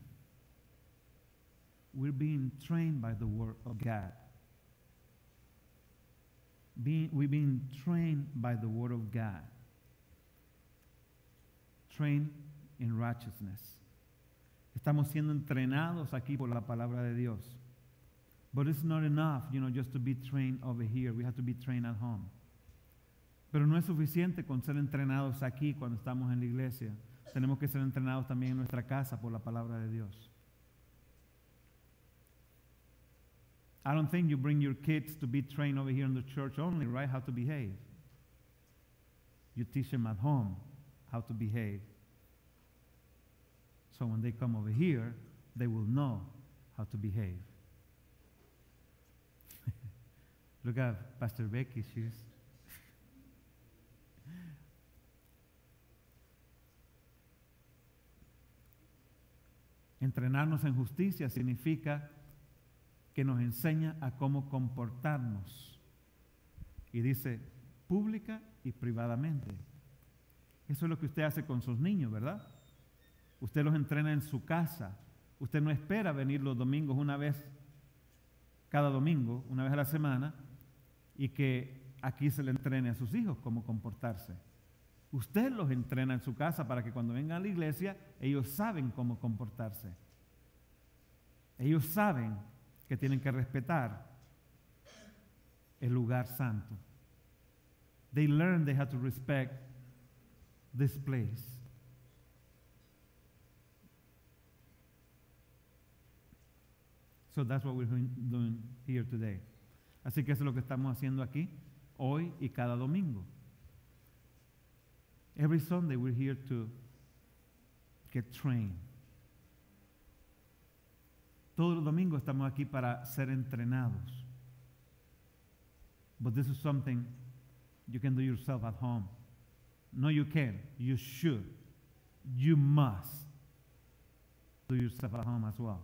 S1: We're being trained by the word of God. We're being trained by the word of God. Trained in righteousness. Estamos siendo entrenados aquí por la palabra de Dios. But it's not enough, just to be trained over here. We have to be trained at home. Pero no es suficiente con ser entrenados aquí cuando estamos en la iglesia. Tenemos que ser entrenados también en nuestra casa por la palabra de Dios. I don't think you bring your kids to be trained over here in the church only, right? How to behave. You teach them at home how to behave. So when they come over here, they will know how to behave. Look at Pastor Becky, she's... Entrenarnos en justicia significa que nos enseña a cómo comportarnos. Y dice, pública y privadamente. Eso es lo que usted hace con sus niños, ¿verdad? Usted los entrena en su casa. Usted no espera venir los domingos cada domingo, una vez a la semana, y que aquí se le entrene a sus hijos cómo comportarse. Usted los entrena en su casa para que cuando vengan a la iglesia, ellos saben cómo comportarse. Ellos saben que tienen que respetar el lugar santo. They learn they have to respect this place. So that's what we're doing here today. Así que eso es lo que estamos haciendo aquí, hoy y cada domingo. Every Sunday we're here to get trained. Todos los domingos estamos aquí para ser entrenados. But this is something you can do yourself at home. No, you can. You should. You must do yourself at home as well.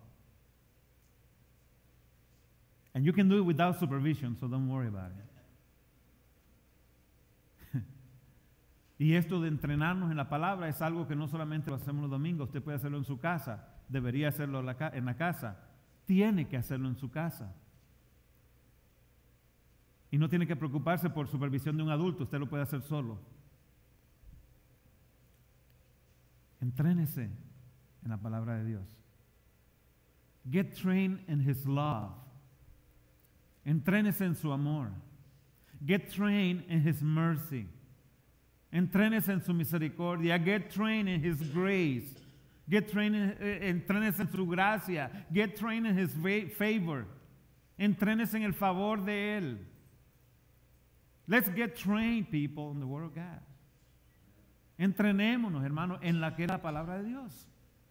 S1: And you can do it without supervision, so don't worry about it. Y esto de entrenarnos en la palabra es algo que no solamente lo hacemos los domingos, usted puede hacerlo en su casa, debería hacerlo en la casa, tiene que hacerlo en su casa. Y no tiene que preocuparse por supervisión de un adulto, usted lo puede hacer solo. Entrénese en la palabra de Dios. Get trained in His love. Entrénese en su amor. Get trained in His mercy. Entrénese en su misericordia. Get trained in His grace. Get trained entrénese en su gracia. Get trained in His favor. Entrénese en el favor de Él. Let's get trained, people, in the Word of God. Entrenémonos, hermanos, en la que es la palabra de Dios.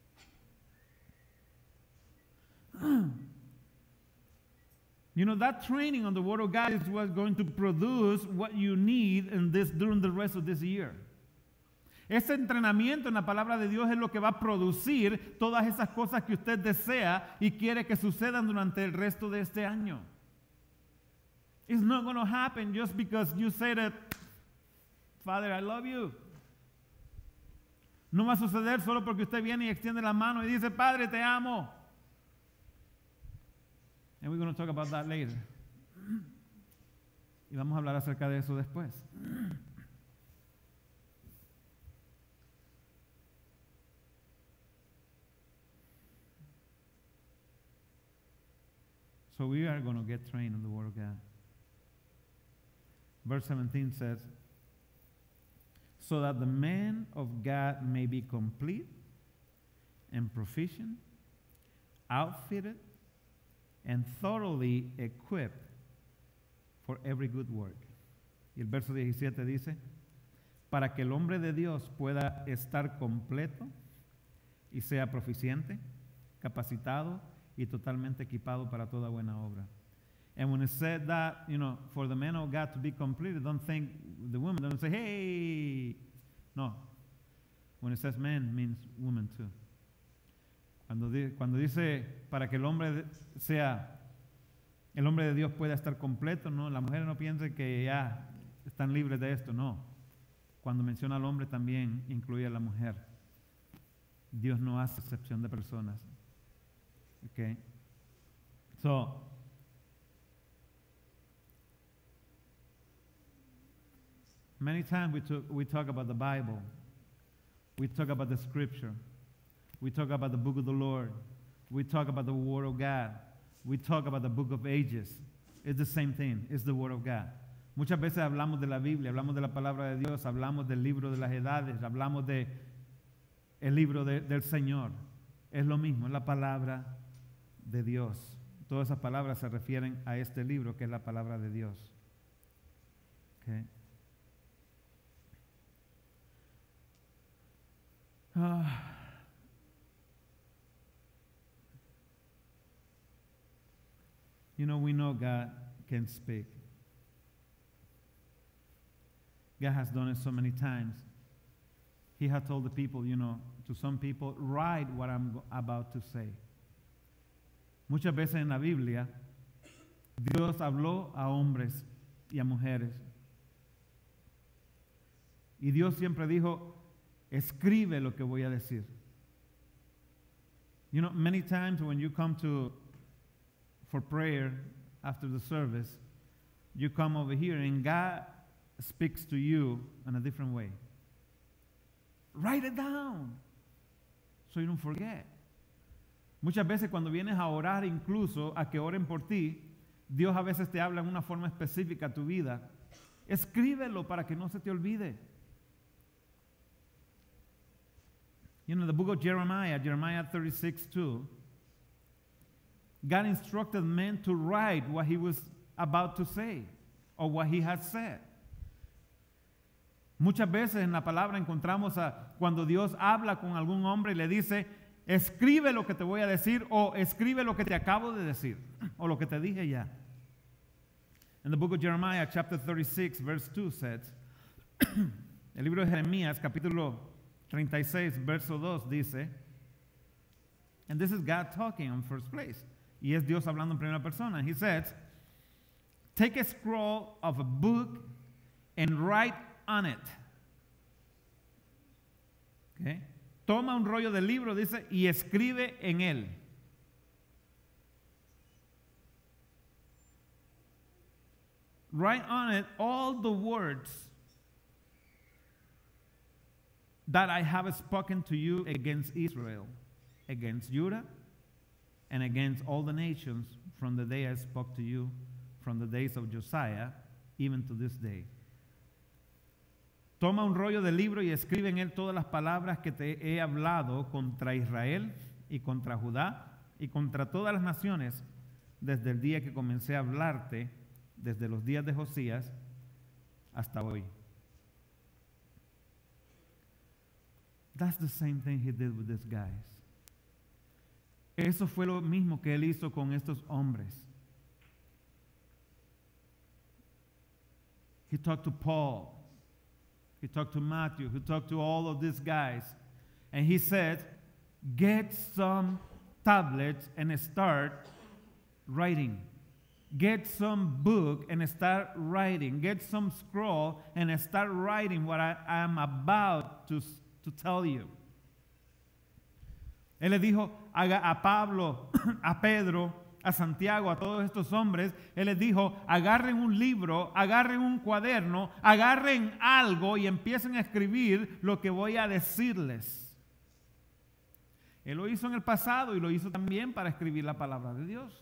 S1: That training on the Word of God is what's going to produce what you need during the rest of this year. Ese entrenamiento en la palabra de Dios es lo que va a producir todas esas cosas que usted desea y quiere que sucedan durante el resto de este año. It's not going to happen just because you say that, Father, I love you. No va a suceder solo porque usted viene y extiende la mano y dice, Padre, te amo. And we're going to talk about that later. Y vamos a hablar acerca de eso después. So we are going to get trained in the Word of God. Verse 17 says, so that the man of God may be complete and proficient, outfitted, and thoroughly equipped for every good work. Y el verso 17 dice, para que el hombre de Dios pueda estar completo y sea proficiente, capacitado y totalmente equipado para toda buena obra. And when it said that, for the man of God to be completed, don't think the woman, don't say, hey. No. When it says man, it means woman too. Cuando dice para que el hombre de Dios pueda estar completo, no, las mujeres no piensen que ya están libres de esto, no. Cuando menciona al hombre también incluye a la mujer. Dios no hace excepción de personas. Okay? So, many times we talk about the Bible. We talk about the Scripture. We talk about the book of the Lord. We talk about the Word of God. We talk about the book of ages. It's the same thing. It's the Word of God. Muchas veces hablamos de la Biblia, hablamos de la palabra de Dios, hablamos del libro de las edades, hablamos del libro del Señor. Es lo mismo, es la palabra de Dios. Todas esas palabras se refieren a este libro que es la palabra de Dios. Okay. We know God can speak. God has done it so many times. He has told the people, to some people, write what I'm about to say. Muchas veces en la Biblia, Dios habló a hombres y a mujeres. Y Dios siempre dijo, escribe lo que voy a decir. Many times when you come for prayer after the service, you come over here and God speaks to you in a different way. Write it down so you don't forget. Muchas veces cuando vienes a orar, incluso a que oren por ti, Dios a veces te habla en una forma específica a tu vida. Escríbelo para que no se te olvide. The book of Jeremiah 36:2, God instructed men to write what he was about to say or what he had said. Muchas veces en la palabra encontramos cuando Dios habla con algún hombre y le dice, escribe lo que te voy a decir o escribe lo que te acabo de decir o lo que te dije ya. In the book of Jeremiah chapter 36 verse 2 says, el libro de Jeremías capítulo 36 verso 2 dice, and this is God talking in first place, y es Dios hablando en primera persona. He says, take a scroll of a book and write on it. Okay. Toma un rollo de libro, dice, y escribe en él. Write on it all the words that I have spoken to you against Israel, against Judah, and against all the nations from the day I spoke to you, from the days of Josiah, even to this day. Toma un rollo de libro y escribe en él todas las palabras que te he hablado contra Israel y contra Judá y contra todas las naciones desde el día que comencé a hablarte, desde los días de Josías hasta hoy. That's the same thing he did with these guys. Eso fue lo mismo que él hizo con estos hombres. He talked to Paul. He talked to Matthew. He talked to all of these guys. And he said, get some tablets and start writing. Get some book and start writing. Get some scroll and start writing what I am about to tell you. Él le dijo a Pablo, a Pedro, a Santiago, a todos estos hombres, Él les dijo, agarren un libro, agarren un cuaderno, agarren algo y empiecen a escribir lo que voy a decirles. Él lo hizo en el pasado y lo hizo también para escribir la palabra de Dios.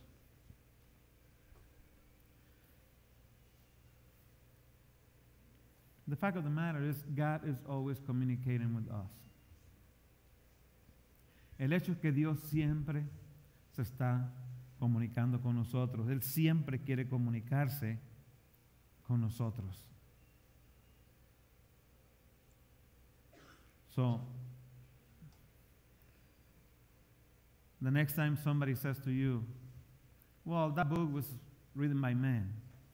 S1: The fact of the matter is, God is always communicating with us. El hecho es que Dios siempre se está comunicando con nosotros. Él siempre quiere comunicarse con nosotros. So, the next time somebody says to you, well, that book was written by man.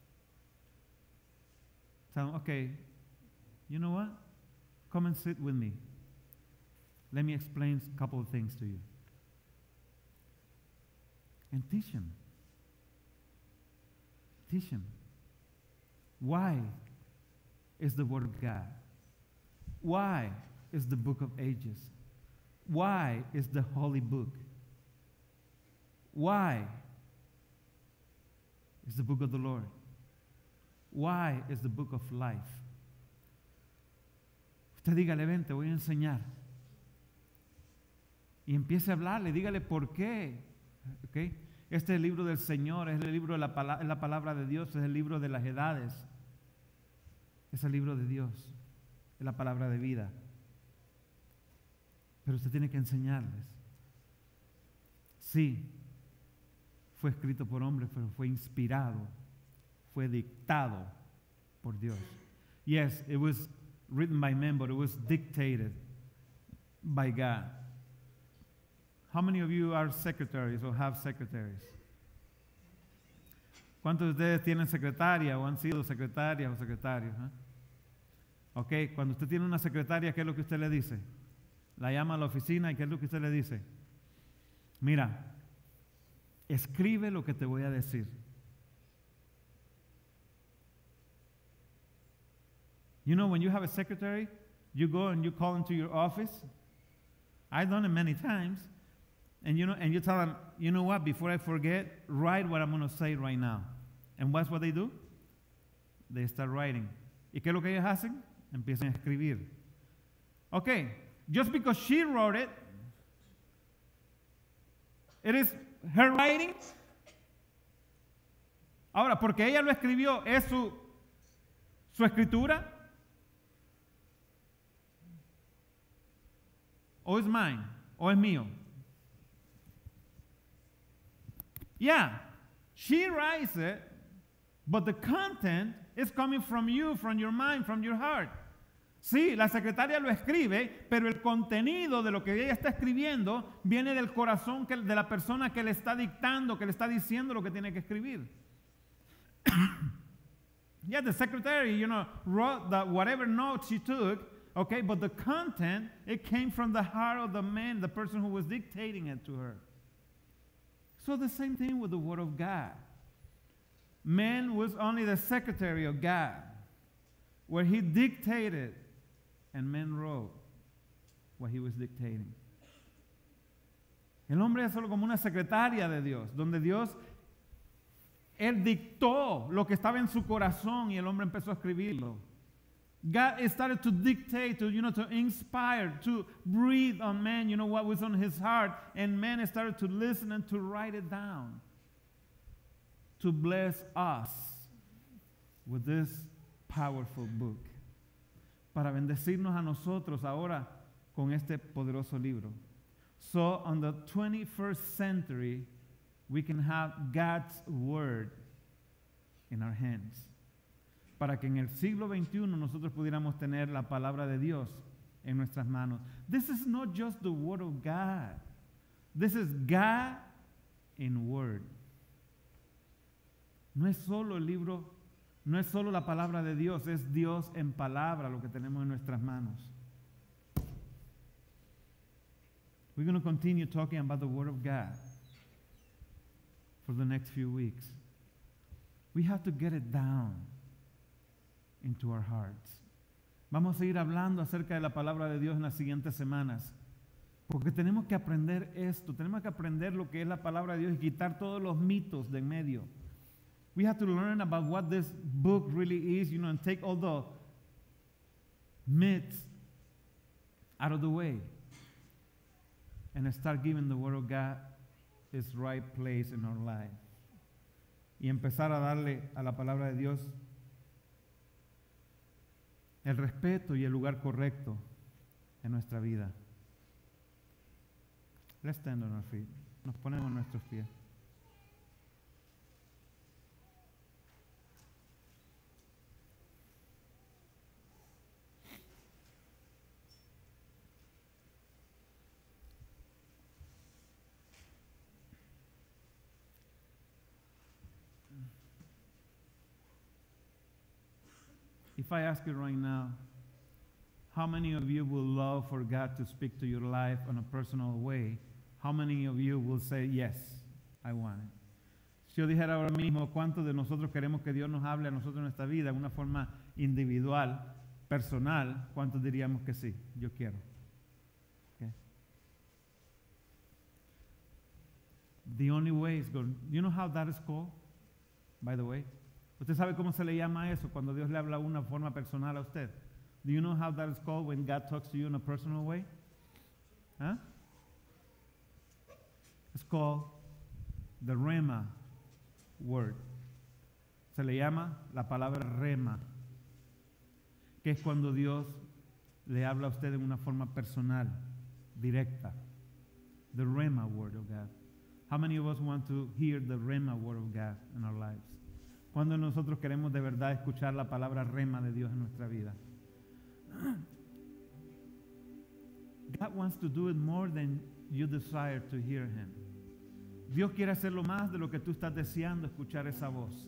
S1: Tell them, okay, you know what? Come and sit with me. Let me explain a couple of things to you. And teach him. Teach him. Why is the Word of God? Why is the book of ages? Why is the holy book? Why is the book of the Lord? Why is the book of life? Usted dígale, ven, te voy a enseñar. Y empiece a hablarle, dígale por qué. ¿Okay? Este es el libro del Señor, es el libro de la palabra de Dios, es el libro de las edades. Es el libro de Dios, es la palabra de vida. Pero usted tiene que enseñarles. Sí, fue escrito por hombres, pero fue inspirado, fue dictado por Dios. Yes, it was written by men, but it was dictated by God. How many of you are secretaries or have secretaries? ¿Cuántos de ustedes tienen secretaria o han sido secretarias o secretarios? Ok, cuando usted tiene una secretaria, ¿qué es lo que usted le dice? La llama a la oficina y ¿qué es lo que usted le dice? Mira, escribe lo que te voy a decir. You know, when you have a secretary, you go and you call into your office. I've done it many times. And you tell them, you know what, before I forget, write what I'm going to say right now. And what's what they do? They start writing. ¿Y qué es lo que ellos hacen? Empiezan a escribir. Okay, just because she wrote it, it is her writing. Ahora, porque ella lo escribió, ¿es su escritura? ¿O es mine? ¿O es mío? Yeah, she writes it, but the content is coming from you, from your mind, from your heart. Sí, la secretaria lo escribe, pero el contenido de lo que ella está escribiendo viene del corazón de la persona que le está dictando, que le está diciendo lo que tiene que escribir. Yeah, the secretary, wrote whatever notes she took, okay, but the content, it came from the heart of the man, the person who was dictating it to her. So the same thing with the Word of God. Man was only the secretary of God, where he dictated, and man wrote what he was dictating. El hombre es solo como una secretaria de Dios, donde Dios, Él dictó lo que estaba en su corazón y el hombre empezó a escribirlo. God started to dictate, to inspire, to breathe on man, what was on his heart. And man started to listen and to write it down. To bless us with this powerful book. Para bendecirnos a nosotros ahora con este poderoso libro. So on the 21st century, we can have God's word in our hands. Para que en el siglo XXI nosotros pudiéramos tener la palabra de Dios en nuestras manos. This is not just the Word of God. This is God in Word. No es solo el libro, no es solo la palabra de Dios, es Dios en palabra lo que tenemos en nuestras manos. We're going to continue talking about the Word of God for the next few weeks. We have to get it down into our hearts. Vamos a ir hablando acerca de la palabra de Dios en las siguientes semanas. Porque tenemos que aprender esto, tenemos que aprender lo que es la palabra de Dios y quitar todos los mitos de en medio. We have to learn about what this book really is, and take all the myths out of the way and start giving the Word of God its right place in our life. Y empezar a darle a la palabra de Dios el respeto y el lugar correcto en nuestra vida. Let's stand on our feet. Nos ponemos en nuestros pies. If I ask you right now, how many of you will love for God to speak to your life in a personal way? How many of you will say, yes, I want it? Si yo dijera ahora mismo, ¿cuántos de nosotros queremos que Dios nos hable a nosotros en nuestra vida de una forma individual, personal? ¿Cuántos diríamos que sí? Yo quiero. Okay. The only way is good. You know how that is called, by the way? ¿Usted sabe cómo se le llama eso cuando Dios le habla de una forma personal a usted? Do you know how that is called when God talks to you in a personal way? Huh? It's called the Rema word. Se le llama la palabra Rema, que es cuando Dios le habla a usted de una forma personal, directa. The Rema word of God. How many of us want to hear the Rema word of God in our lives? Cuando nosotros queremos de verdad escuchar la palabra Rema de Dios en nuestra vida. God wants to do it more than you desire to hear Him. Dios quiere hacerlo más de lo que tú estás deseando escuchar esa voz.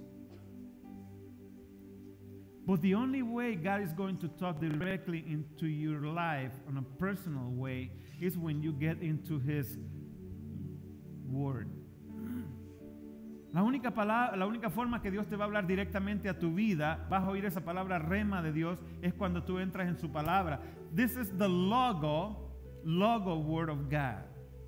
S1: But the only way God is going to talk directly into your life in a personal way is when you get into His Word. La única forma que Dios te va a hablar directamente a tu vida, vas a oír esa palabra Rema de Dios, es cuando tú entras en su palabra. This is the logo word of God.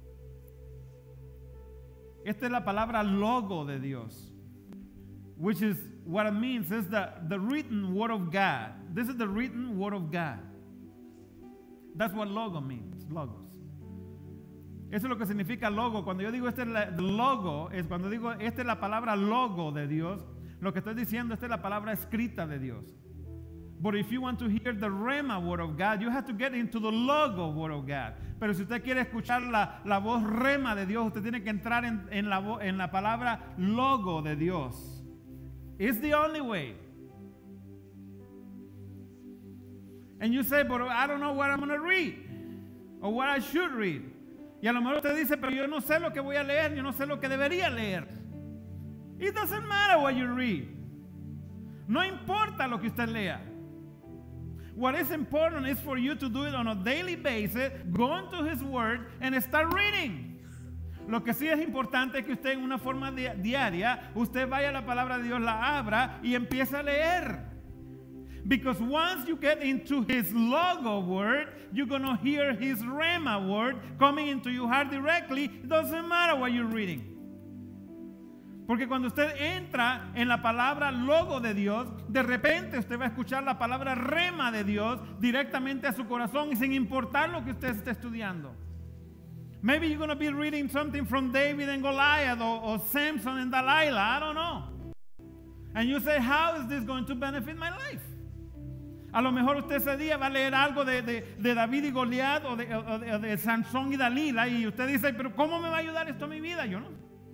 S1: Esta es la palabra logo de Dios, which is what it means is the written word of God. This is the written word of God. That's what logo means, logos. Eso es lo que significa logo. Cuando yo digo este es logo, es cuando digo esta es la palabra logo de Dios, lo que estoy diciendo, esta es la palabra escrita de Dios. But if you want to hear the Rema word of God, you have to get into the logo word of God. Pero si usted quiere escuchar la voz Rema de Dios, usted tiene que entrar en la palabra logo de Dios. It's the only way. And you say, but I don't know what I'm going to read or what I should read. Y a lo mejor usted dice, pero yo no sé lo que voy a leer, yo no sé lo que debería leer. It doesn't matter what you read. No importa lo que usted lea. What is important is for you to do it on a daily basis, go into His Word and start reading. Lo que sí es importante es que usted en una forma diaria, usted vaya a la palabra de Dios, la abra y empiece a leer. Because once you get into His logo word, you're going to hear His Rema word coming into your heart directly. It doesn't matter what you're reading. Porque cuando usted entra en la palabra logo de Dios, de repente usted va a escuchar la palabra Rema de Dios directamente a su corazón y sin importar lo que usted esté estudiando. Maybe you're going to be reading something from David and Goliath or Samson and Delilah. I don't know. And you say, how is this going to benefit my life? A lo mejor usted ese día va a leer algo de David y Goliat o de Sansón y Dalila y usted dice, pero ¿cómo me va a ayudar esto a mi vida? Yo no.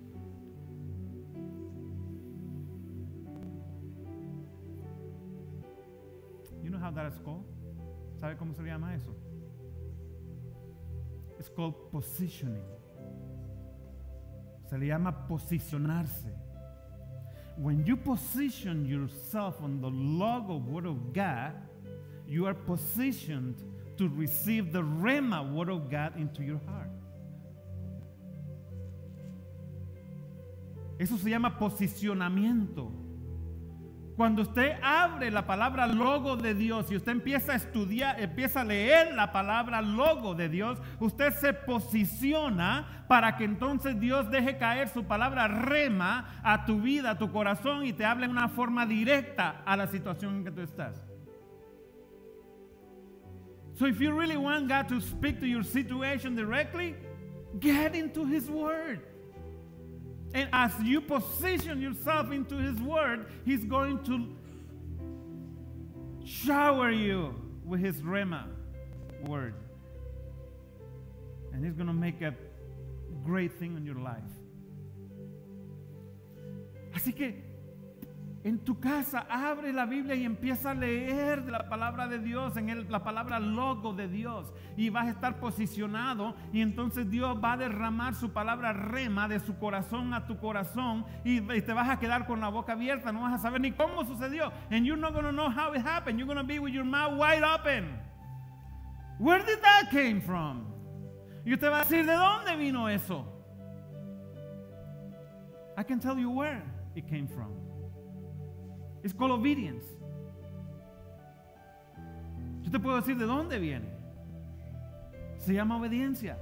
S1: You know how that is called? ¿Sabe cómo se llama eso? It's called positioning. Se le llama posicionarse. When you position yourself on the logo word of God, you are positioned to receive the Rema word of God into your heart. Eso se llama posicionamiento. Cuando usted abre la palabra logo de Dios y usted empieza a estudiar, empieza a leer la palabra logo de Dios, usted se posiciona para que entonces Dios deje caer su palabra rema a tu vida, a tu corazón, y te hable en una forma directa a la situación en que tú estás. So if you really want God to speak to your situation directly, get into His Word. And as you position yourself into His Word, He's going to shower you with His Rhema Word. And He's going to make a great thing in your life. Así que en tu casa abre la Biblia y empieza a leer de la palabra de Dios, la palabra logo de Dios, y vas a estar posicionado, y entonces Dios va a derramar su palabra rema de su corazón a tu corazón, y te vas a quedar con la boca abierta, no vas a saber ni cómo sucedió, and you're not going to know how it happened. You're going to be with your mouth wide open. Where did that came from? Y usted va a decir, ¿de dónde vino eso? I can tell you where it came from. It's called obedience. Yo te puedo decir de dónde viene. Se llama obediencia.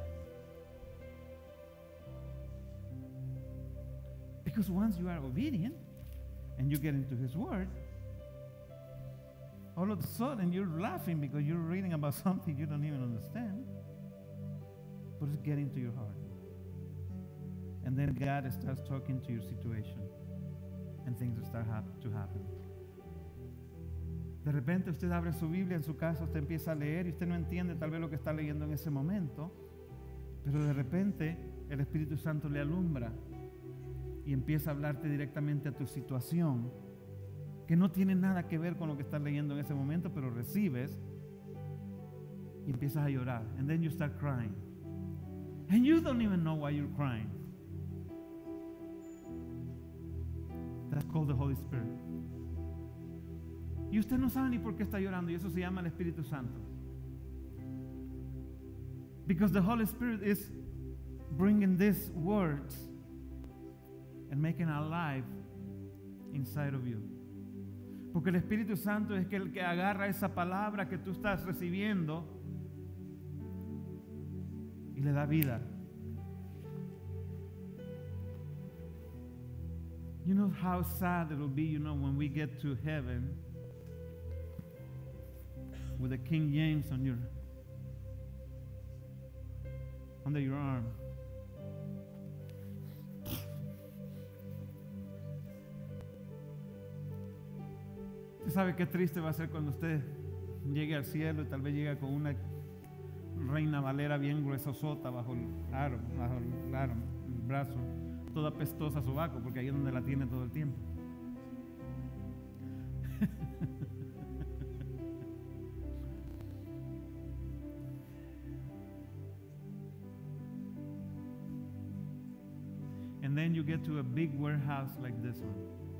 S1: Because once you are obedient and you get into His Word, all of a sudden you're laughing because you're reading about something you don't even understand, but it's getting to your heart. And then God starts talking to your situation. And things start to happen. De repente usted abre su Biblia en su casa, usted empieza a leer y usted no entiende tal vez lo que está leyendo en ese momento, pero de repente el Espíritu Santo le alumbra y empieza a hablarte directamente a tu situación, que no tiene nada que ver con lo que estás leyendo en ese momento, pero recibes y empiezas a llorar. And then you start crying. And you don't even know why you're crying. That's called the Holy Spirit. Y usted no sabe ni por qué está llorando, y eso se llama el Espíritu Santo. Because the Holy Spirit is bringing these words and making it alive inside of you. Porque el Espíritu Santo es el que agarra esa palabra que tú estás recibiendo y le da vida. You know how sad it will be, when we get to heaven with a King James under your arm. Usted sabe qué triste va a ser cuando usted llegue al cielo y tal vez llegue con una Reina Valera bien gruesosota bajo el brazo, toda apestosa a sobaco, porque ahí es donde la tiene todo el tiempo. And then you get to a big warehouse like this one,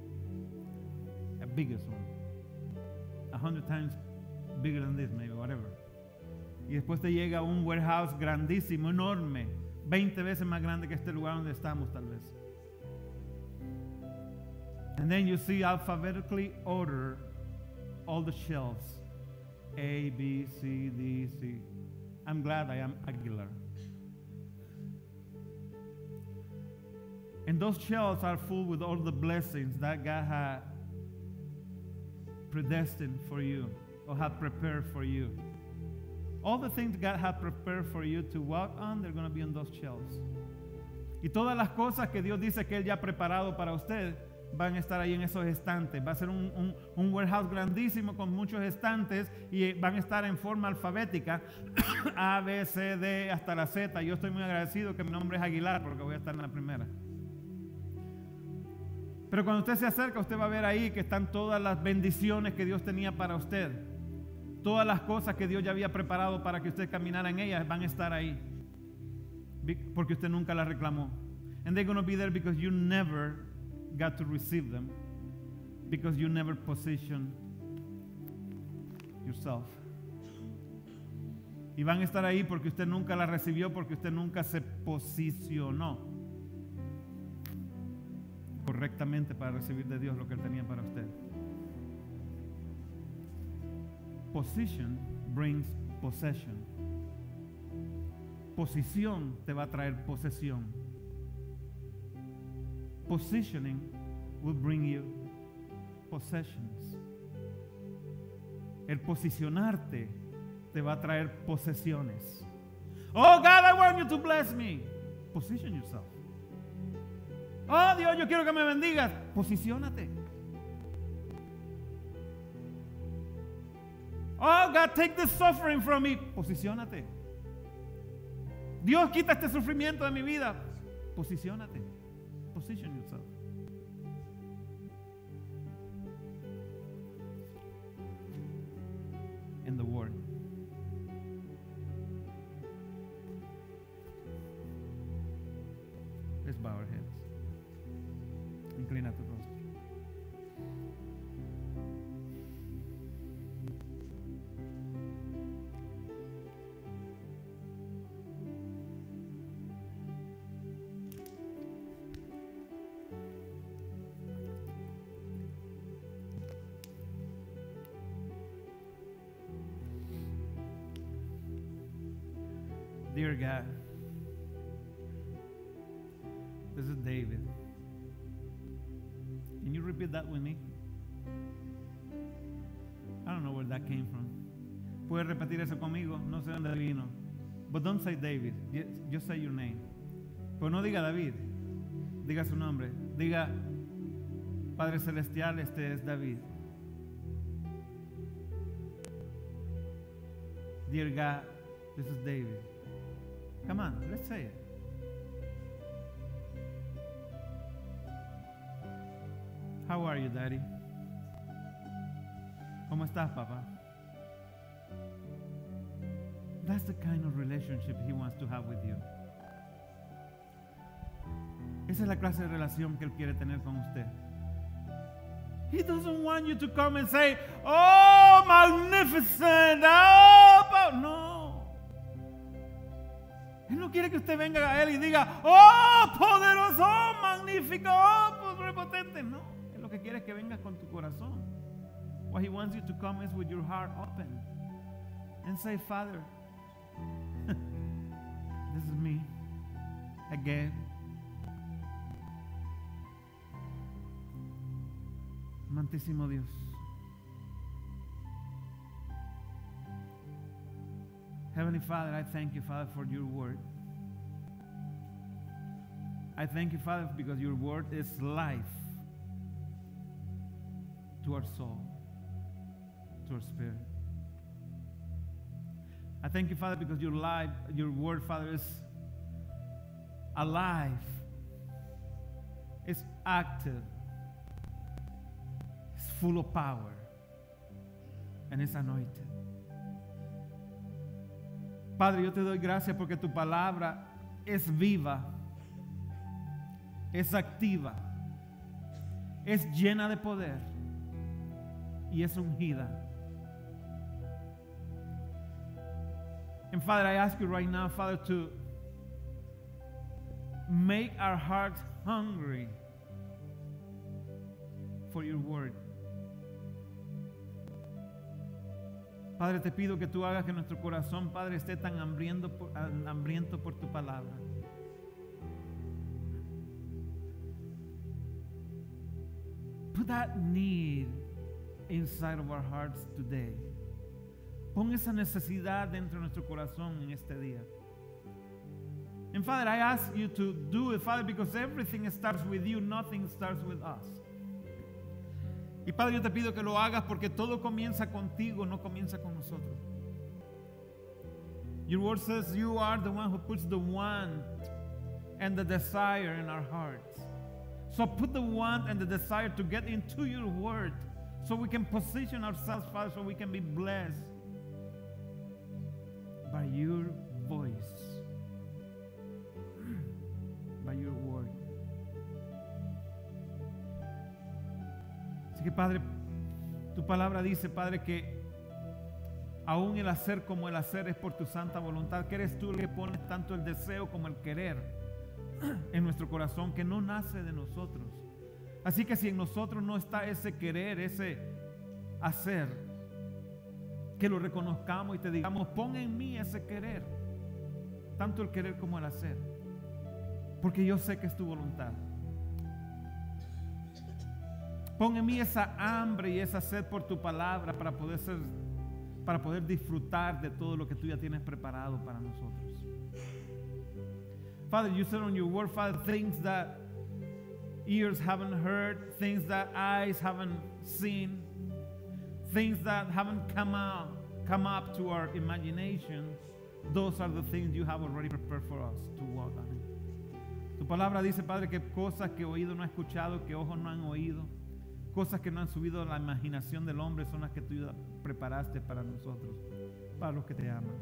S1: a biggest one, 100 times bigger than this, maybe, whatever. Y después te llega un warehouse grandísimo, enorme, 20 veces más grande que este lugar donde estamos tal vez. And then you see alphabetically ordered all the shelves. A, B, C, D, C. I'm glad I am Aguilar. And those shelves are full with all the blessings that God had predestined for you or had prepared for you. All the things God had prepared for you to walk on, they're going to be on those shelves. Y todas las cosas que Dios dice que Él ya ha preparado para usted van a estar ahí en esos estantes. Va a ser un warehouse grandísimo con muchos estantes y van a estar en forma alfabética A, B, C, D hasta la Z. Yo estoy muy agradecido que mi nombre es Aguilar porque voy a estar en la primera. Pero cuando usted se acerca, usted va a ver ahí que están todas las bendiciones que Dios tenía para usted. Todas las cosas que Dios ya había preparado para que usted caminara en ellas van a estar ahí. Porque usted nunca las reclamó. And they're going to be there because you never got to receive them. Because you never positioned yourself. Y van a estar ahí porque usted nunca las recibió, porque usted nunca se posicionó correctamente para recibir de Dios lo que Él tenía para usted. Position brings possession. Posición te va a traer posesión. Positioning will bring you possessions. El posicionarte te va a traer posesiones. Oh God, I want you to bless me. Position yourself. Oh Dios, yo quiero que me bendigas. Posiciónate. Oh God, take this suffering from me. Posiciónate. Dios, quita este sufrimiento de mi vida. Posiciónate. Position yourself. In the Word. Let's bow our heads. Inclina tu rostro. Dear God, this is David. Can you repeat that with me? I don't know where that came from. ¿Puedes repetir eso conmigo? No sé dónde vino. But don't say David. Just say your name. Pero no diga David. Diga su nombre. Diga, Padre Celestial, este es David. Dear God, this is David. Come on, let's say it. How are you, Daddy? ¿Cómo estás, papá? That's the kind of relationship he wants to have with you. Esa es la clase de relación que él quiere tener con usted. He doesn't want you to come and say, oh, magnificent, oh, no. Él no quiere que usted venga a él y diga, oh, poderoso, oh, magnífico, oh, prepotente. No, él lo que quiere es que vengas con tu corazón. What he wants you to come is with your heart open and say, Father, this is me again. Amantísimo Dios. Heavenly Father, I thank you, Father, for your word. I thank you, Father, because your word is life to our soul, to our spirit. I thank you, Father, because your word, Father, is alive, it's active, it's full of power, and it's anointed. Padre, yo te doy gracias porque tu palabra es viva, es activa, es llena de poder y es ungida. And Father, I ask you right now, Father, to make our hearts hungry for your word. Padre, te pido que tú hagas que nuestro corazón, Padre, esté tan hambriento por tu palabra. Put that need inside of our hearts today. Pon esa necesidad dentro de nuestro corazón en este día. And Father, I ask you to do it, Father, because everything starts with you, nothing starts with us. Y Padre, yo te pido que lo hagas porque todo comienza contigo, no comienza con nosotros. Your word says you are the one who puts the want and the desire in our hearts. So put the want and the desire to get into your word so we can position ourselves, Father, so we can be blessed by your voice, by your word. Así que, Padre, tu palabra dice, Padre, que aún el hacer como el hacer es por tu santa voluntad, que eres tú el que pones tanto el deseo como el querer en nuestro corazón, que no nace de nosotros. Así que si en nosotros no está ese querer, ese hacer, que lo reconozcamos y te digamos, pon en mí ese querer, tanto el querer como el hacer, porque yo sé que es tu voluntad. Pon en mí esa hambre y esa sed por tu palabra para poder disfrutar de todo lo que tú ya tienes preparado para nosotros. Father, you said on your word, Father, things that ears haven't heard, things that eyes haven't seen, things that haven't come up to our imagination, those are the things you have already prepared for us to walk on. Tu palabra dice, Padre, que cosas que oído no ha escuchado, que ojos no han oído, cosas que no han subido a la imaginación del hombre son las que tú preparaste para nosotros, para los que te aman.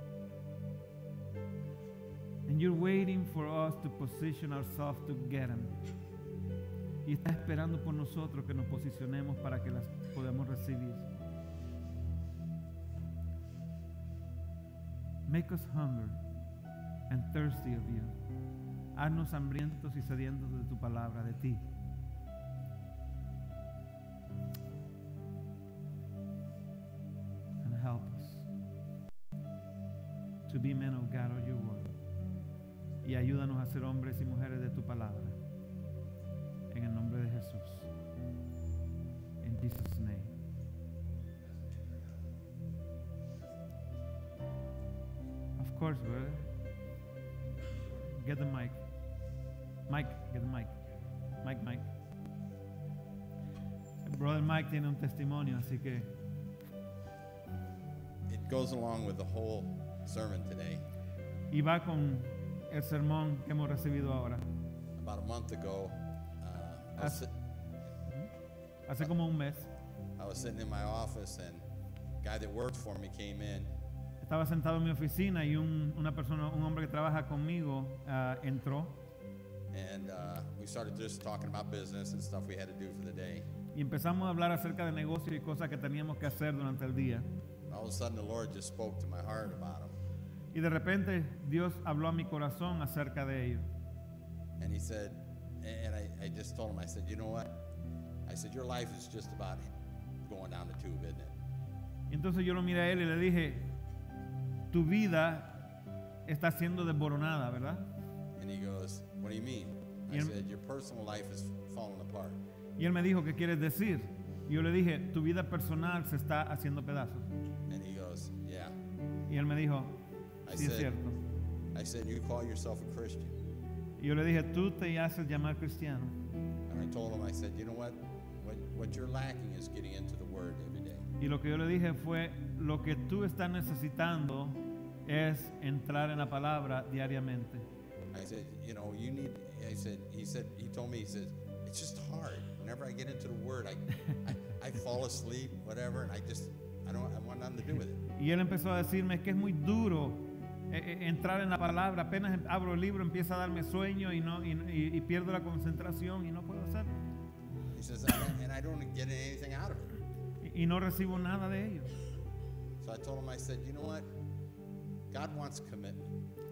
S1: And you're waiting for us to position ourselves to get them. Y está esperando por nosotros que nos posicionemos para que las podamos recibir. Make us hunger and thirsty of you. Haznos hambrientos y sedientos de tu palabra, de ti. And help us to be men of God of your word. Y ayúdanos a ser hombres y mujeres de tu palabra. En el nombre de Jesús. In Jesus' name. Of course, brother. Get the mic. Mike, get the mic. Mike. El brother Mike tiene un testimonio, así que
S4: It goes along with the whole sermon today.
S1: y va con el sermón que hemos recibido ahora.
S4: About a month ago,
S1: Hace como un mes
S4: I was sitting in my office, and a guy that worked for me came in,
S1: estaba sentado en mi oficina y un hombre que trabaja conmigo entró
S4: and we started just talking about business and stuff we had to do for the day.
S1: y empezamos a hablar acerca de negocios y cosas que teníamos que hacer durante el día.
S4: All of a sudden, the Lord just spoke to my heart about him,
S1: Y de repente Dios habló a mi corazón acerca de ello.
S4: and he said, and I just told him, I said, you know what? I said, your life is just about going down the tube, isn't it?
S1: Y entonces yo lo miré a él y le dije, tu vida está siendo desboronada, ¿verdad?
S4: And he goes, what do you mean? I
S1: Yeah.
S4: said, your personal life is falling apart.
S1: Y él me dijo, ¿qué quieres decir? Y yo le dije, tu vida personal se está haciendo pedazos.
S4: And he goes, yeah.
S1: Y él me dijo,
S4: I
S1: sí es
S4: said,
S1: cierto.
S4: I said, you call yourself a Christian.
S1: Y yo le dije, tú te haces llamar cristiano.
S4: And I told him, I said, you know what? What you're lacking is getting into the Word every day.
S1: Y lo que yo le dije fue, lo que tú estás necesitando es entrar en la palabra diariamente.
S4: I said, you know, you need, he told me, he said, it's just hard. Whenever I get into the Word, I fall asleep, whatever, and I want nothing to do with it.
S1: Y él empezó a decirme que es muy duro entrar en la palabra. Apenas abro el libro, empieza a darme sueño y pierdo la concentración y no puedo hacerlo.
S4: He says, and I don't get anything out of it.
S1: Y no recibo nada de ello.
S4: So I told him, I said, you know what? God wants commitment.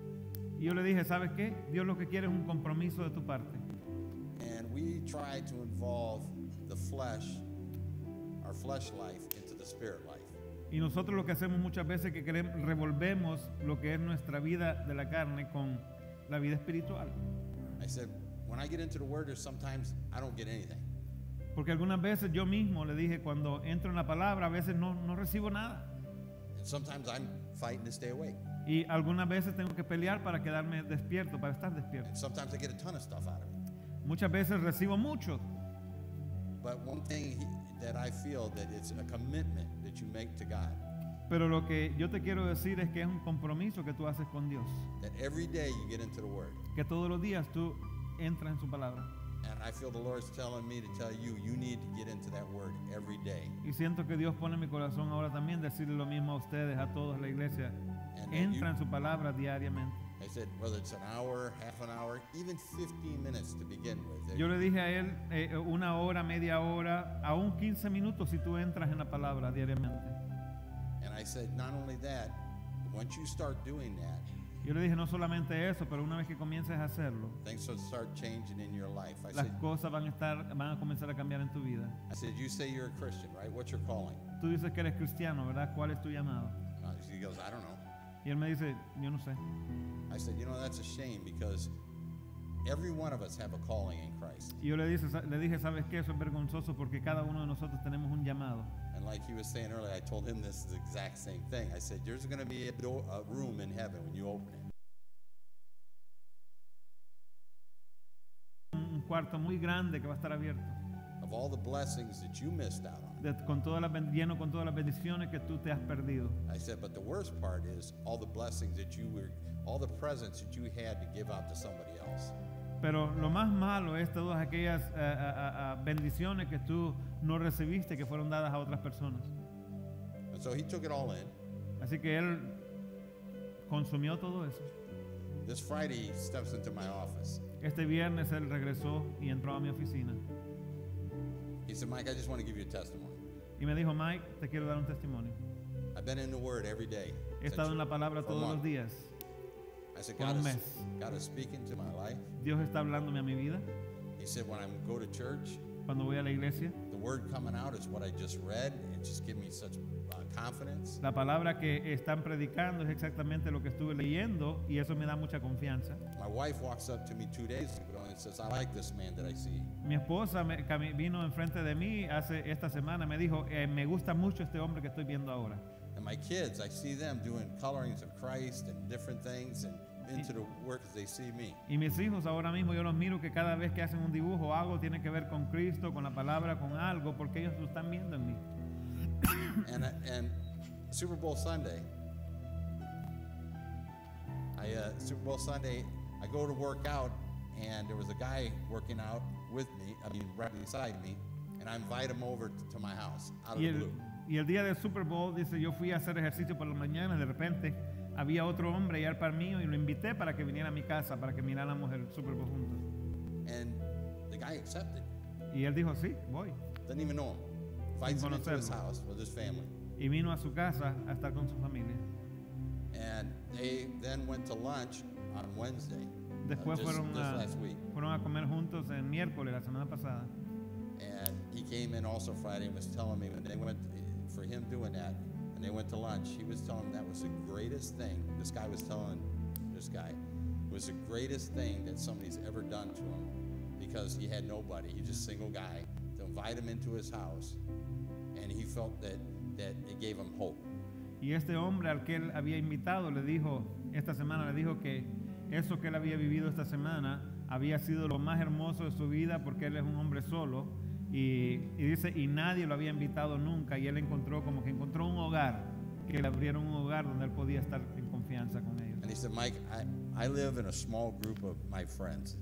S1: Y yo le dije, ¿sabes qué? Dios lo que quiere es un compromiso de tu parte.
S4: And we try to involve the flesh, our flesh life, into the spirit life.
S1: Y nosotros lo que hacemos muchas veces es que revolvemos lo que es nuestra vida de la carne con la vida espiritual.
S4: I said, when I get into the Word, there's sometimes I don't get anything.
S1: Porque algunas veces yo mismo le dije, cuando entro en la palabra, a veces no recibo nada.
S4: And sometimes I'm fighting to stay awake.
S1: Y algunas veces tengo que pelear para quedarme despierto, para estar despierto.
S4: And sometimes I get a ton of stuff out of it.
S1: Muchas veces recibo mucho.
S4: But one thing that I feel that it's a commitment that you make to God.
S1: Pero lo que yo te quiero decir es que es un compromiso que tú haces con Dios.
S4: That every day you get into the Word.
S1: Que todos los días tú entras en su palabra.
S4: And I feel the Lord's telling me to tell you, you need to get into that Word every day.
S1: Y siento que Dios pone en mi corazón ahora también decirle lo mismo a ustedes, a todos, la iglesia.
S4: And
S1: Entra en su palabra diariamente.
S4: I said, whether it's an hour, half an hour, even 15 minutes to begin with.
S1: Yo le dije a él, una hora, media hora, aún 15 minutos si tú entras en la palabra diariamente.
S4: And I said, not only that, once you start doing that,
S1: Yo le dije, no solamente eso, pero una vez que comiences a hacerlo,
S4: things will start changing in your life.
S1: las cosas van a comenzar a cambiar en tu vida.
S4: I said, you say you're a Christian, right? What's your calling?
S1: Tú dices que eres cristiano, ¿verdad? ¿Cuál es tu llamado?
S4: He goes, I don't know.
S1: Y él me dice, yo no sé.
S4: I said, you know, that's a shame because every one of us have a calling in Christ.
S1: Y yo le dije, ¿sabes qué? Eso es vergonzoso porque cada uno de nosotros tenemos un llamado.
S4: And like he was saying earlier, I told him this is the exact same thing. I said, there's going to be a room in heaven when you open it.
S1: Un cuarto muy grande que va a estar abierto.
S4: Of all the blessings that you missed out on.
S1: Lleno con todas las bendiciones que tú te has perdido.
S4: I said, but the worst part is all the blessings that all the presents that you had to give out to somebody else.
S1: Pero lo más malo es todas aquellas bendiciones que tú no recibiste que fueron dadas a otras personas.
S4: And so he took it all in.
S1: Así que él consumió todo eso.
S4: This Friday he steps into my office.
S1: Este viernes él regresó y entró a mi oficina.
S4: He said, Mike, I just want to give you a testimony.
S1: Y me dijo, Mike, te quiero dar un testimonio.
S4: I've been in the Word every day.
S1: He estado en la palabra
S4: for a
S1: todos los
S4: month.
S1: días.
S4: I said,
S1: por un mes.
S4: God is speaking to my life.
S1: Dios está hablándome a mi vida.
S4: He said, when I go to church,
S1: Cuando voy a la iglesia,
S4: the word coming out is what I just read. It just gives me such confidence.
S1: la palabra que están predicando es exactamente lo que estuve leyendo y eso me da mucha confianza.
S4: My wife walks up to me 2 days ago and says, I like this man that I see.
S1: Mi esposa vino enfrente de mí esta semana, me dijo, me gusta mucho este hombre que estoy viendo ahora.
S4: And my kids, I see them doing colorings of Christ and different things and into the work as they see me.
S1: Y mis hijos ahora mismo yo los miro que cada vez que hacen un dibujo o algo tiene que ver con Cristo, con la palabra, con algo, porque ellos lo están viendo en mí.
S4: And Super Bowl Sunday, Super Bowl Sunday, I go to work out, and there was a guy working out with me, right beside me, and I invite him over to my house out of the blue.
S1: Y el día del Super Bowl, dice, yo fui a hacer ejercicio por la mañana, de repente había otro hombre allá al par mío y lo invité para que viniera a mi casa, para que miráramos el Super Bowl juntos.
S4: And the guy accepted.
S1: Y él dijo, sí, voy.
S4: Didn't even know him. Invites him into his house with his family.
S1: Y vino a su casa a estar con su familia.
S4: And they then went to lunch on Wednesday.
S1: Después
S4: Just last week.
S1: fueron a comer juntos el miércoles, la semana pasada.
S4: And he came in also Friday and was telling me when they went, for him doing that, and they went to lunch, he was telling them that was the greatest thing. This guy was telling this guy, it was the greatest thing that somebody's ever done to him because he had nobody. He's just a single guy. To invite him into his house, and he felt that it gave him hope.
S1: Y este hombre al que él había invitado le dijo, esta semana le dijo que eso que él había vivido esta semana había sido lo más hermoso de su vida porque él es un hombre solo y dice, y nadie lo había invitado nunca y él encontró como que encontró un hogar, que le abrieron un hogar donde él podía estar en confianza con ellos.
S4: And he said, Mike, I live in a small group of my friends.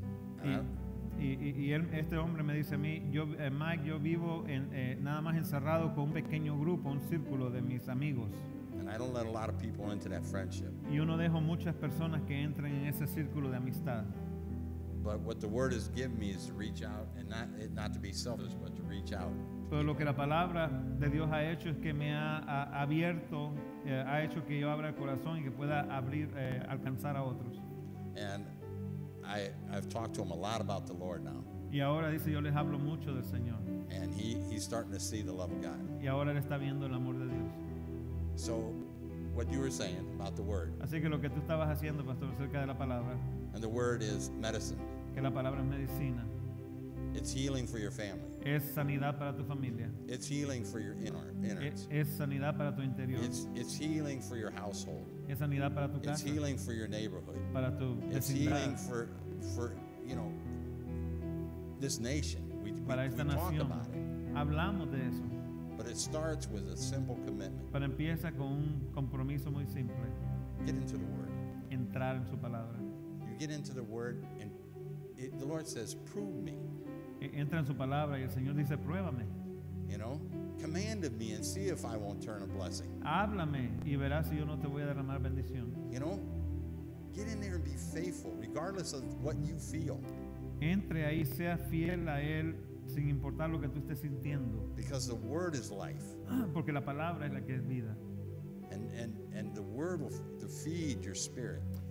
S1: Este hombre me dice a mí, Mike, yo vivo nada más encerrado con un pequeño grupo, un círculo de mis amigos.
S4: And I don't let a lot of people into that friendship.
S1: Y yo no dejo muchas personas que entren en ese círculo de amistad.
S4: But what the word has given me is to reach out and not to be selfish, but to reach out.
S1: Pero lo que la palabra de Dios ha hecho es que me ha abierto, ha hecho que yo abra el corazón y que pueda alcanzar a otros.
S4: And I've talked to him a lot about the Lord now.
S1: Y ahora dice, yo les hablo mucho del Señor.
S4: And he's starting to see the love of God.
S1: Y ahora él está viendo el amor de Dios.
S4: So what you were saying about the word.
S1: Así que lo que tú estabas haciendo, pastor, acerca de la palabra,
S4: And the word is medicine.
S1: que la palabra es medicina,
S4: It's healing for your family.
S1: es sanidad para tu familia,
S4: It's healing for your innards.
S1: es sanidad para tu interior,
S4: It's healing for your household.
S1: es sanidad para tu
S4: It's
S1: casa,
S4: healing for your neighborhood.
S1: para tu
S4: It's
S1: vecindad,
S4: healing for this nation. We
S1: para esta
S4: talk
S1: nación.
S4: about it.
S1: Hablamos de eso,
S4: But it starts with a simple commitment.
S1: pero empieza con un compromiso muy simple,
S4: Get into the word.
S1: entrar en su palabra.
S4: You get into the word and the Lord says, prove me.
S1: Entra en su palabra y el Señor dice, pruébame,
S4: Command of me and see if I won't turn a blessing.
S1: háblame y verás si yo no te voy a derramar bendición.
S4: Get in there and be faithful regardless of what you feel.
S1: Entre ahí, sea fiel a Él sin importar lo que tú estés sintiendo,
S4: Because the word is life.
S1: porque la palabra es la que es vida.
S4: And the word will to feed your spirit.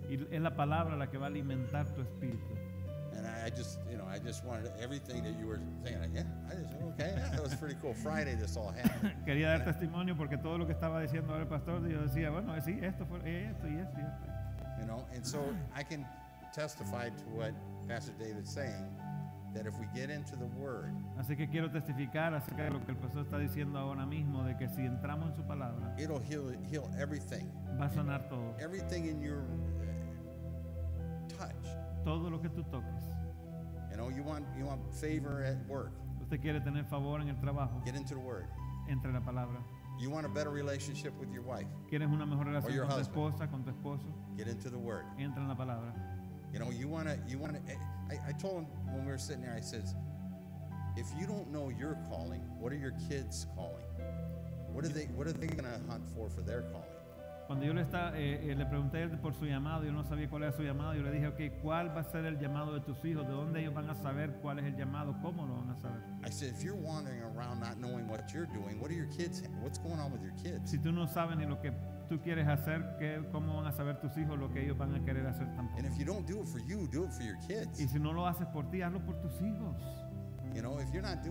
S1: Y es la palabra la que va a alimentar tu espíritu.
S4: And I just, I just wanted everything that you were saying. Okay, yeah, that was pretty cool. Friday, this all happened.
S1: Quería dar testimonio porque todo lo que estaba diciendo ahora el pastor, yo decía, bueno, sí, esto fue esto y esto y esto.
S4: And so I can testify to what Pastor David's saying, that if we get into the Word,
S1: Así que quiero testificar acerca de lo que el pastor está diciendo ahora mismo, de que si entramos en su palabra,
S4: it'll heal everything.
S1: va a sanar todo.
S4: Everything in your touch.
S1: Todo lo que tú toques.
S4: You want favor at work.
S1: Usted quiere tener favor en el trabajo,
S4: Get into the Word.
S1: entre la palabra.
S4: You want a better relationship with your wife.
S1: Quieres una mejor relación
S4: your
S1: con tu
S4: husband.
S1: esposa, con tu esposo,
S4: Get into the Word.
S1: entra en la palabra.
S4: You want to. I told him when we were sitting there, I says, if you don't know your calling, what are your kids calling? What are they going to hunt for their calling?
S1: Cuando yo le pregunté a él por su llamado, yo no sabía cuál era su llamado, yo le dije, ok, ¿cuál va a ser el llamado de tus hijos? ¿De dónde ellos van a saber cuál es el llamado? ¿Cómo lo van a saber?
S4: I said, if you're wandering around not knowing what you're doing, what are your kids? What's going on with your kids?
S1: Si tú no sabes ni lo que tú quieres hacer, ¿cómo van a saber tus hijos lo que ellos van a querer hacer tampoco?
S4: And if you don't do it for you, do it for your kids.
S1: Y si no lo haces por ti, hazlo por tus hijos.
S4: If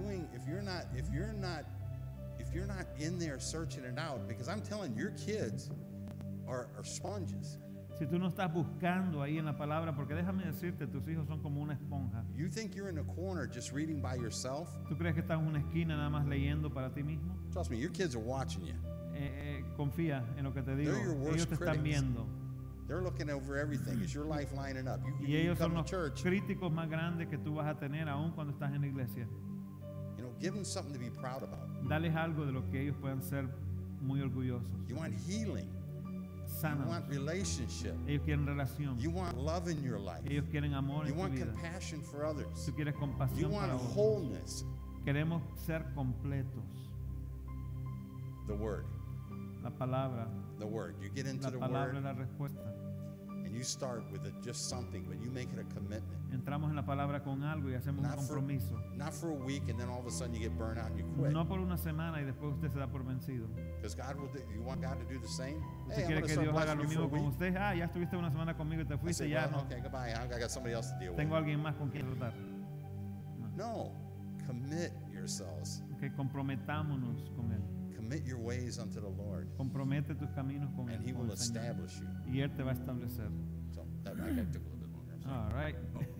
S4: you're not in there searching it out, because I'm telling you, your kids are sponges.
S1: Si tú no estás buscando ahí en la palabra, porque déjame decirte, tus hijos son como una esponja.
S4: You think you're in a corner just reading by yourself?
S1: ¿Tú crees que estás en una esquina nada más leyendo para ti mismo?
S4: Trust me, your kids are watching you.
S1: Confía en lo que te digo.
S4: They're your worst
S1: Ellos te están
S4: critics.
S1: viendo.
S4: They're looking over everything. Is your life lining up?
S1: Y
S4: You
S1: ellos son
S4: come
S1: los
S4: to church,
S1: críticos más grandes que tú vas a tener aún cuando estás en la iglesia.
S4: give them something to be proud about.
S1: Dales algo de lo que ellos puedan ser muy orgullosos.
S4: You want healing. You
S1: Sanos.
S4: want relationship.
S1: Ellos quieren relación.
S4: You want love in your life.
S1: Ellos quieren amor
S4: You
S1: en tu
S4: want
S1: vida.
S4: compassion for others.
S1: Tú quieres
S4: You
S1: compasión
S4: want
S1: para otros.
S4: wholeness.
S1: Queremos ser completos.
S4: The Word.
S1: La palabra.
S4: The Word. You get into
S1: La
S4: the
S1: palabra es
S4: Word
S1: la respuesta.
S4: and you start with just something, but you make it a commitment.
S1: Entramos en la palabra con algo y hacemos un
S4: Not for,
S1: compromiso.
S4: not for a week and then all of a sudden you get burnt out and you quit.
S1: No por una semana y después usted se da por vencido.
S4: Because God will do, you want God to do the same?
S1: Usted
S4: Hey, I'm
S1: quiere
S4: going to
S1: que
S4: start
S1: Dios haga
S4: blessing
S1: lo
S4: you for
S1: mismo
S4: a
S1: con
S4: week.
S1: usted. Ya estuviste una semana conmigo y te
S4: I
S1: fuiste,
S4: say,
S1: ya
S4: well,
S1: no.
S4: okay, goodbye. I got somebody else to deal with.
S1: Tengo alguien más con quien tratar.
S4: No, commit yourselves.
S1: Que comprometámonos con Él.
S4: Commit your ways unto the Lord,
S1: Compromete tus caminos con
S4: and
S1: Él.
S4: He
S1: con
S4: will
S1: el Señor.
S4: establish you.
S1: Y Él te va a establecer.
S4: So that took a little bit longer. I'm sorry.
S1: All right.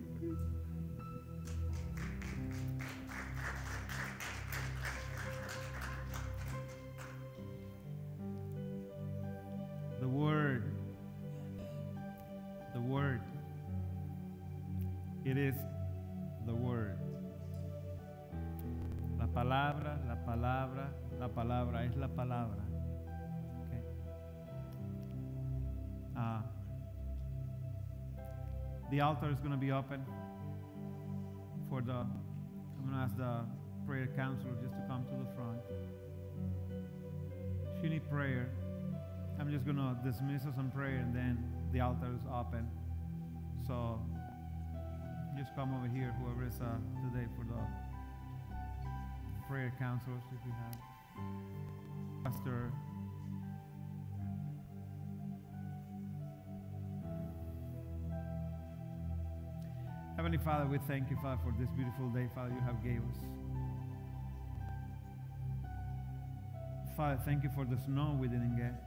S1: The Word. The Word. It is the Word. La palabra, la palabra, la palabra es la palabra. Okay. The altar is going to be open for I'm going to ask the prayer counselor just to come to the front. If you need prayer, I'm just going to dismiss us in prayer and then the altar is open. So just come over here, whoever is today for the prayer counselors, if you have. Pastor. Heavenly Father, we thank you, Father, for this beautiful day, Father, you have gave us. Father, thank you for the snow we didn't get.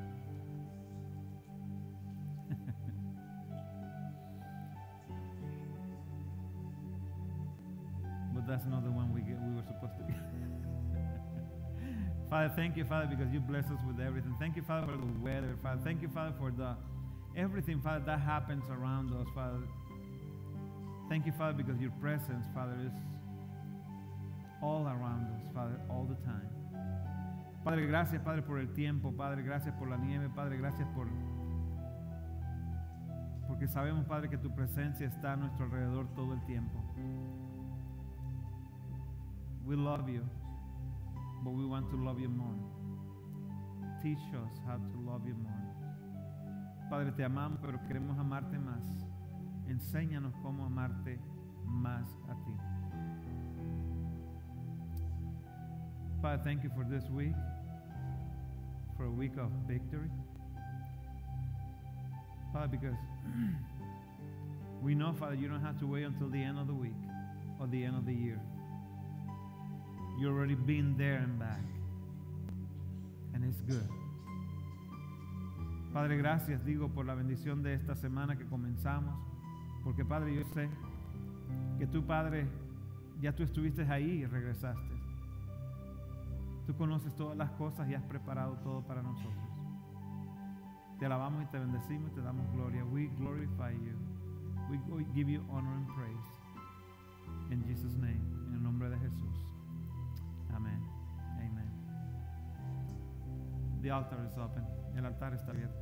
S1: But that's not the one we were supposed to get. Father, thank you, Father, because you bless us with everything. Thank you, Father, for the weather, Father. Thank you, Father, for everything, Father, that happens around us, Father. Thank you, Father, because your presence, Father, is all around us, Father, all the time. Padre, gracias, Padre, por el tiempo. Padre, gracias por la nieve. Padre, gracias porque sabemos, Padre, que tu presencia está a nuestro alrededor todo el tiempo. We love you, but we want to love you more. Teach us how to love you more. Padre, te amamos, pero queremos amarte más. Enséñanos cómo amarte más a ti. Father, thank you for this week, for a week of victory. Father, because we know, Father, you don't have to wait until the end of the week or the end of the year. You already been there and back. And it's good. Padre, gracias, digo, por la bendición de esta semana que comenzamos. Porque, Padre, yo sé que tú, Padre, ya tú estuviste ahí y regresaste. Tú conoces todas las cosas y has preparado todo para nosotros. Te alabamos y te bendecimos y te damos gloria. We glorify you. We give you honor and praise. In Jesus' name, en el nombre de Jesús. Amén. Amen. The altar is open. El altar está abierto.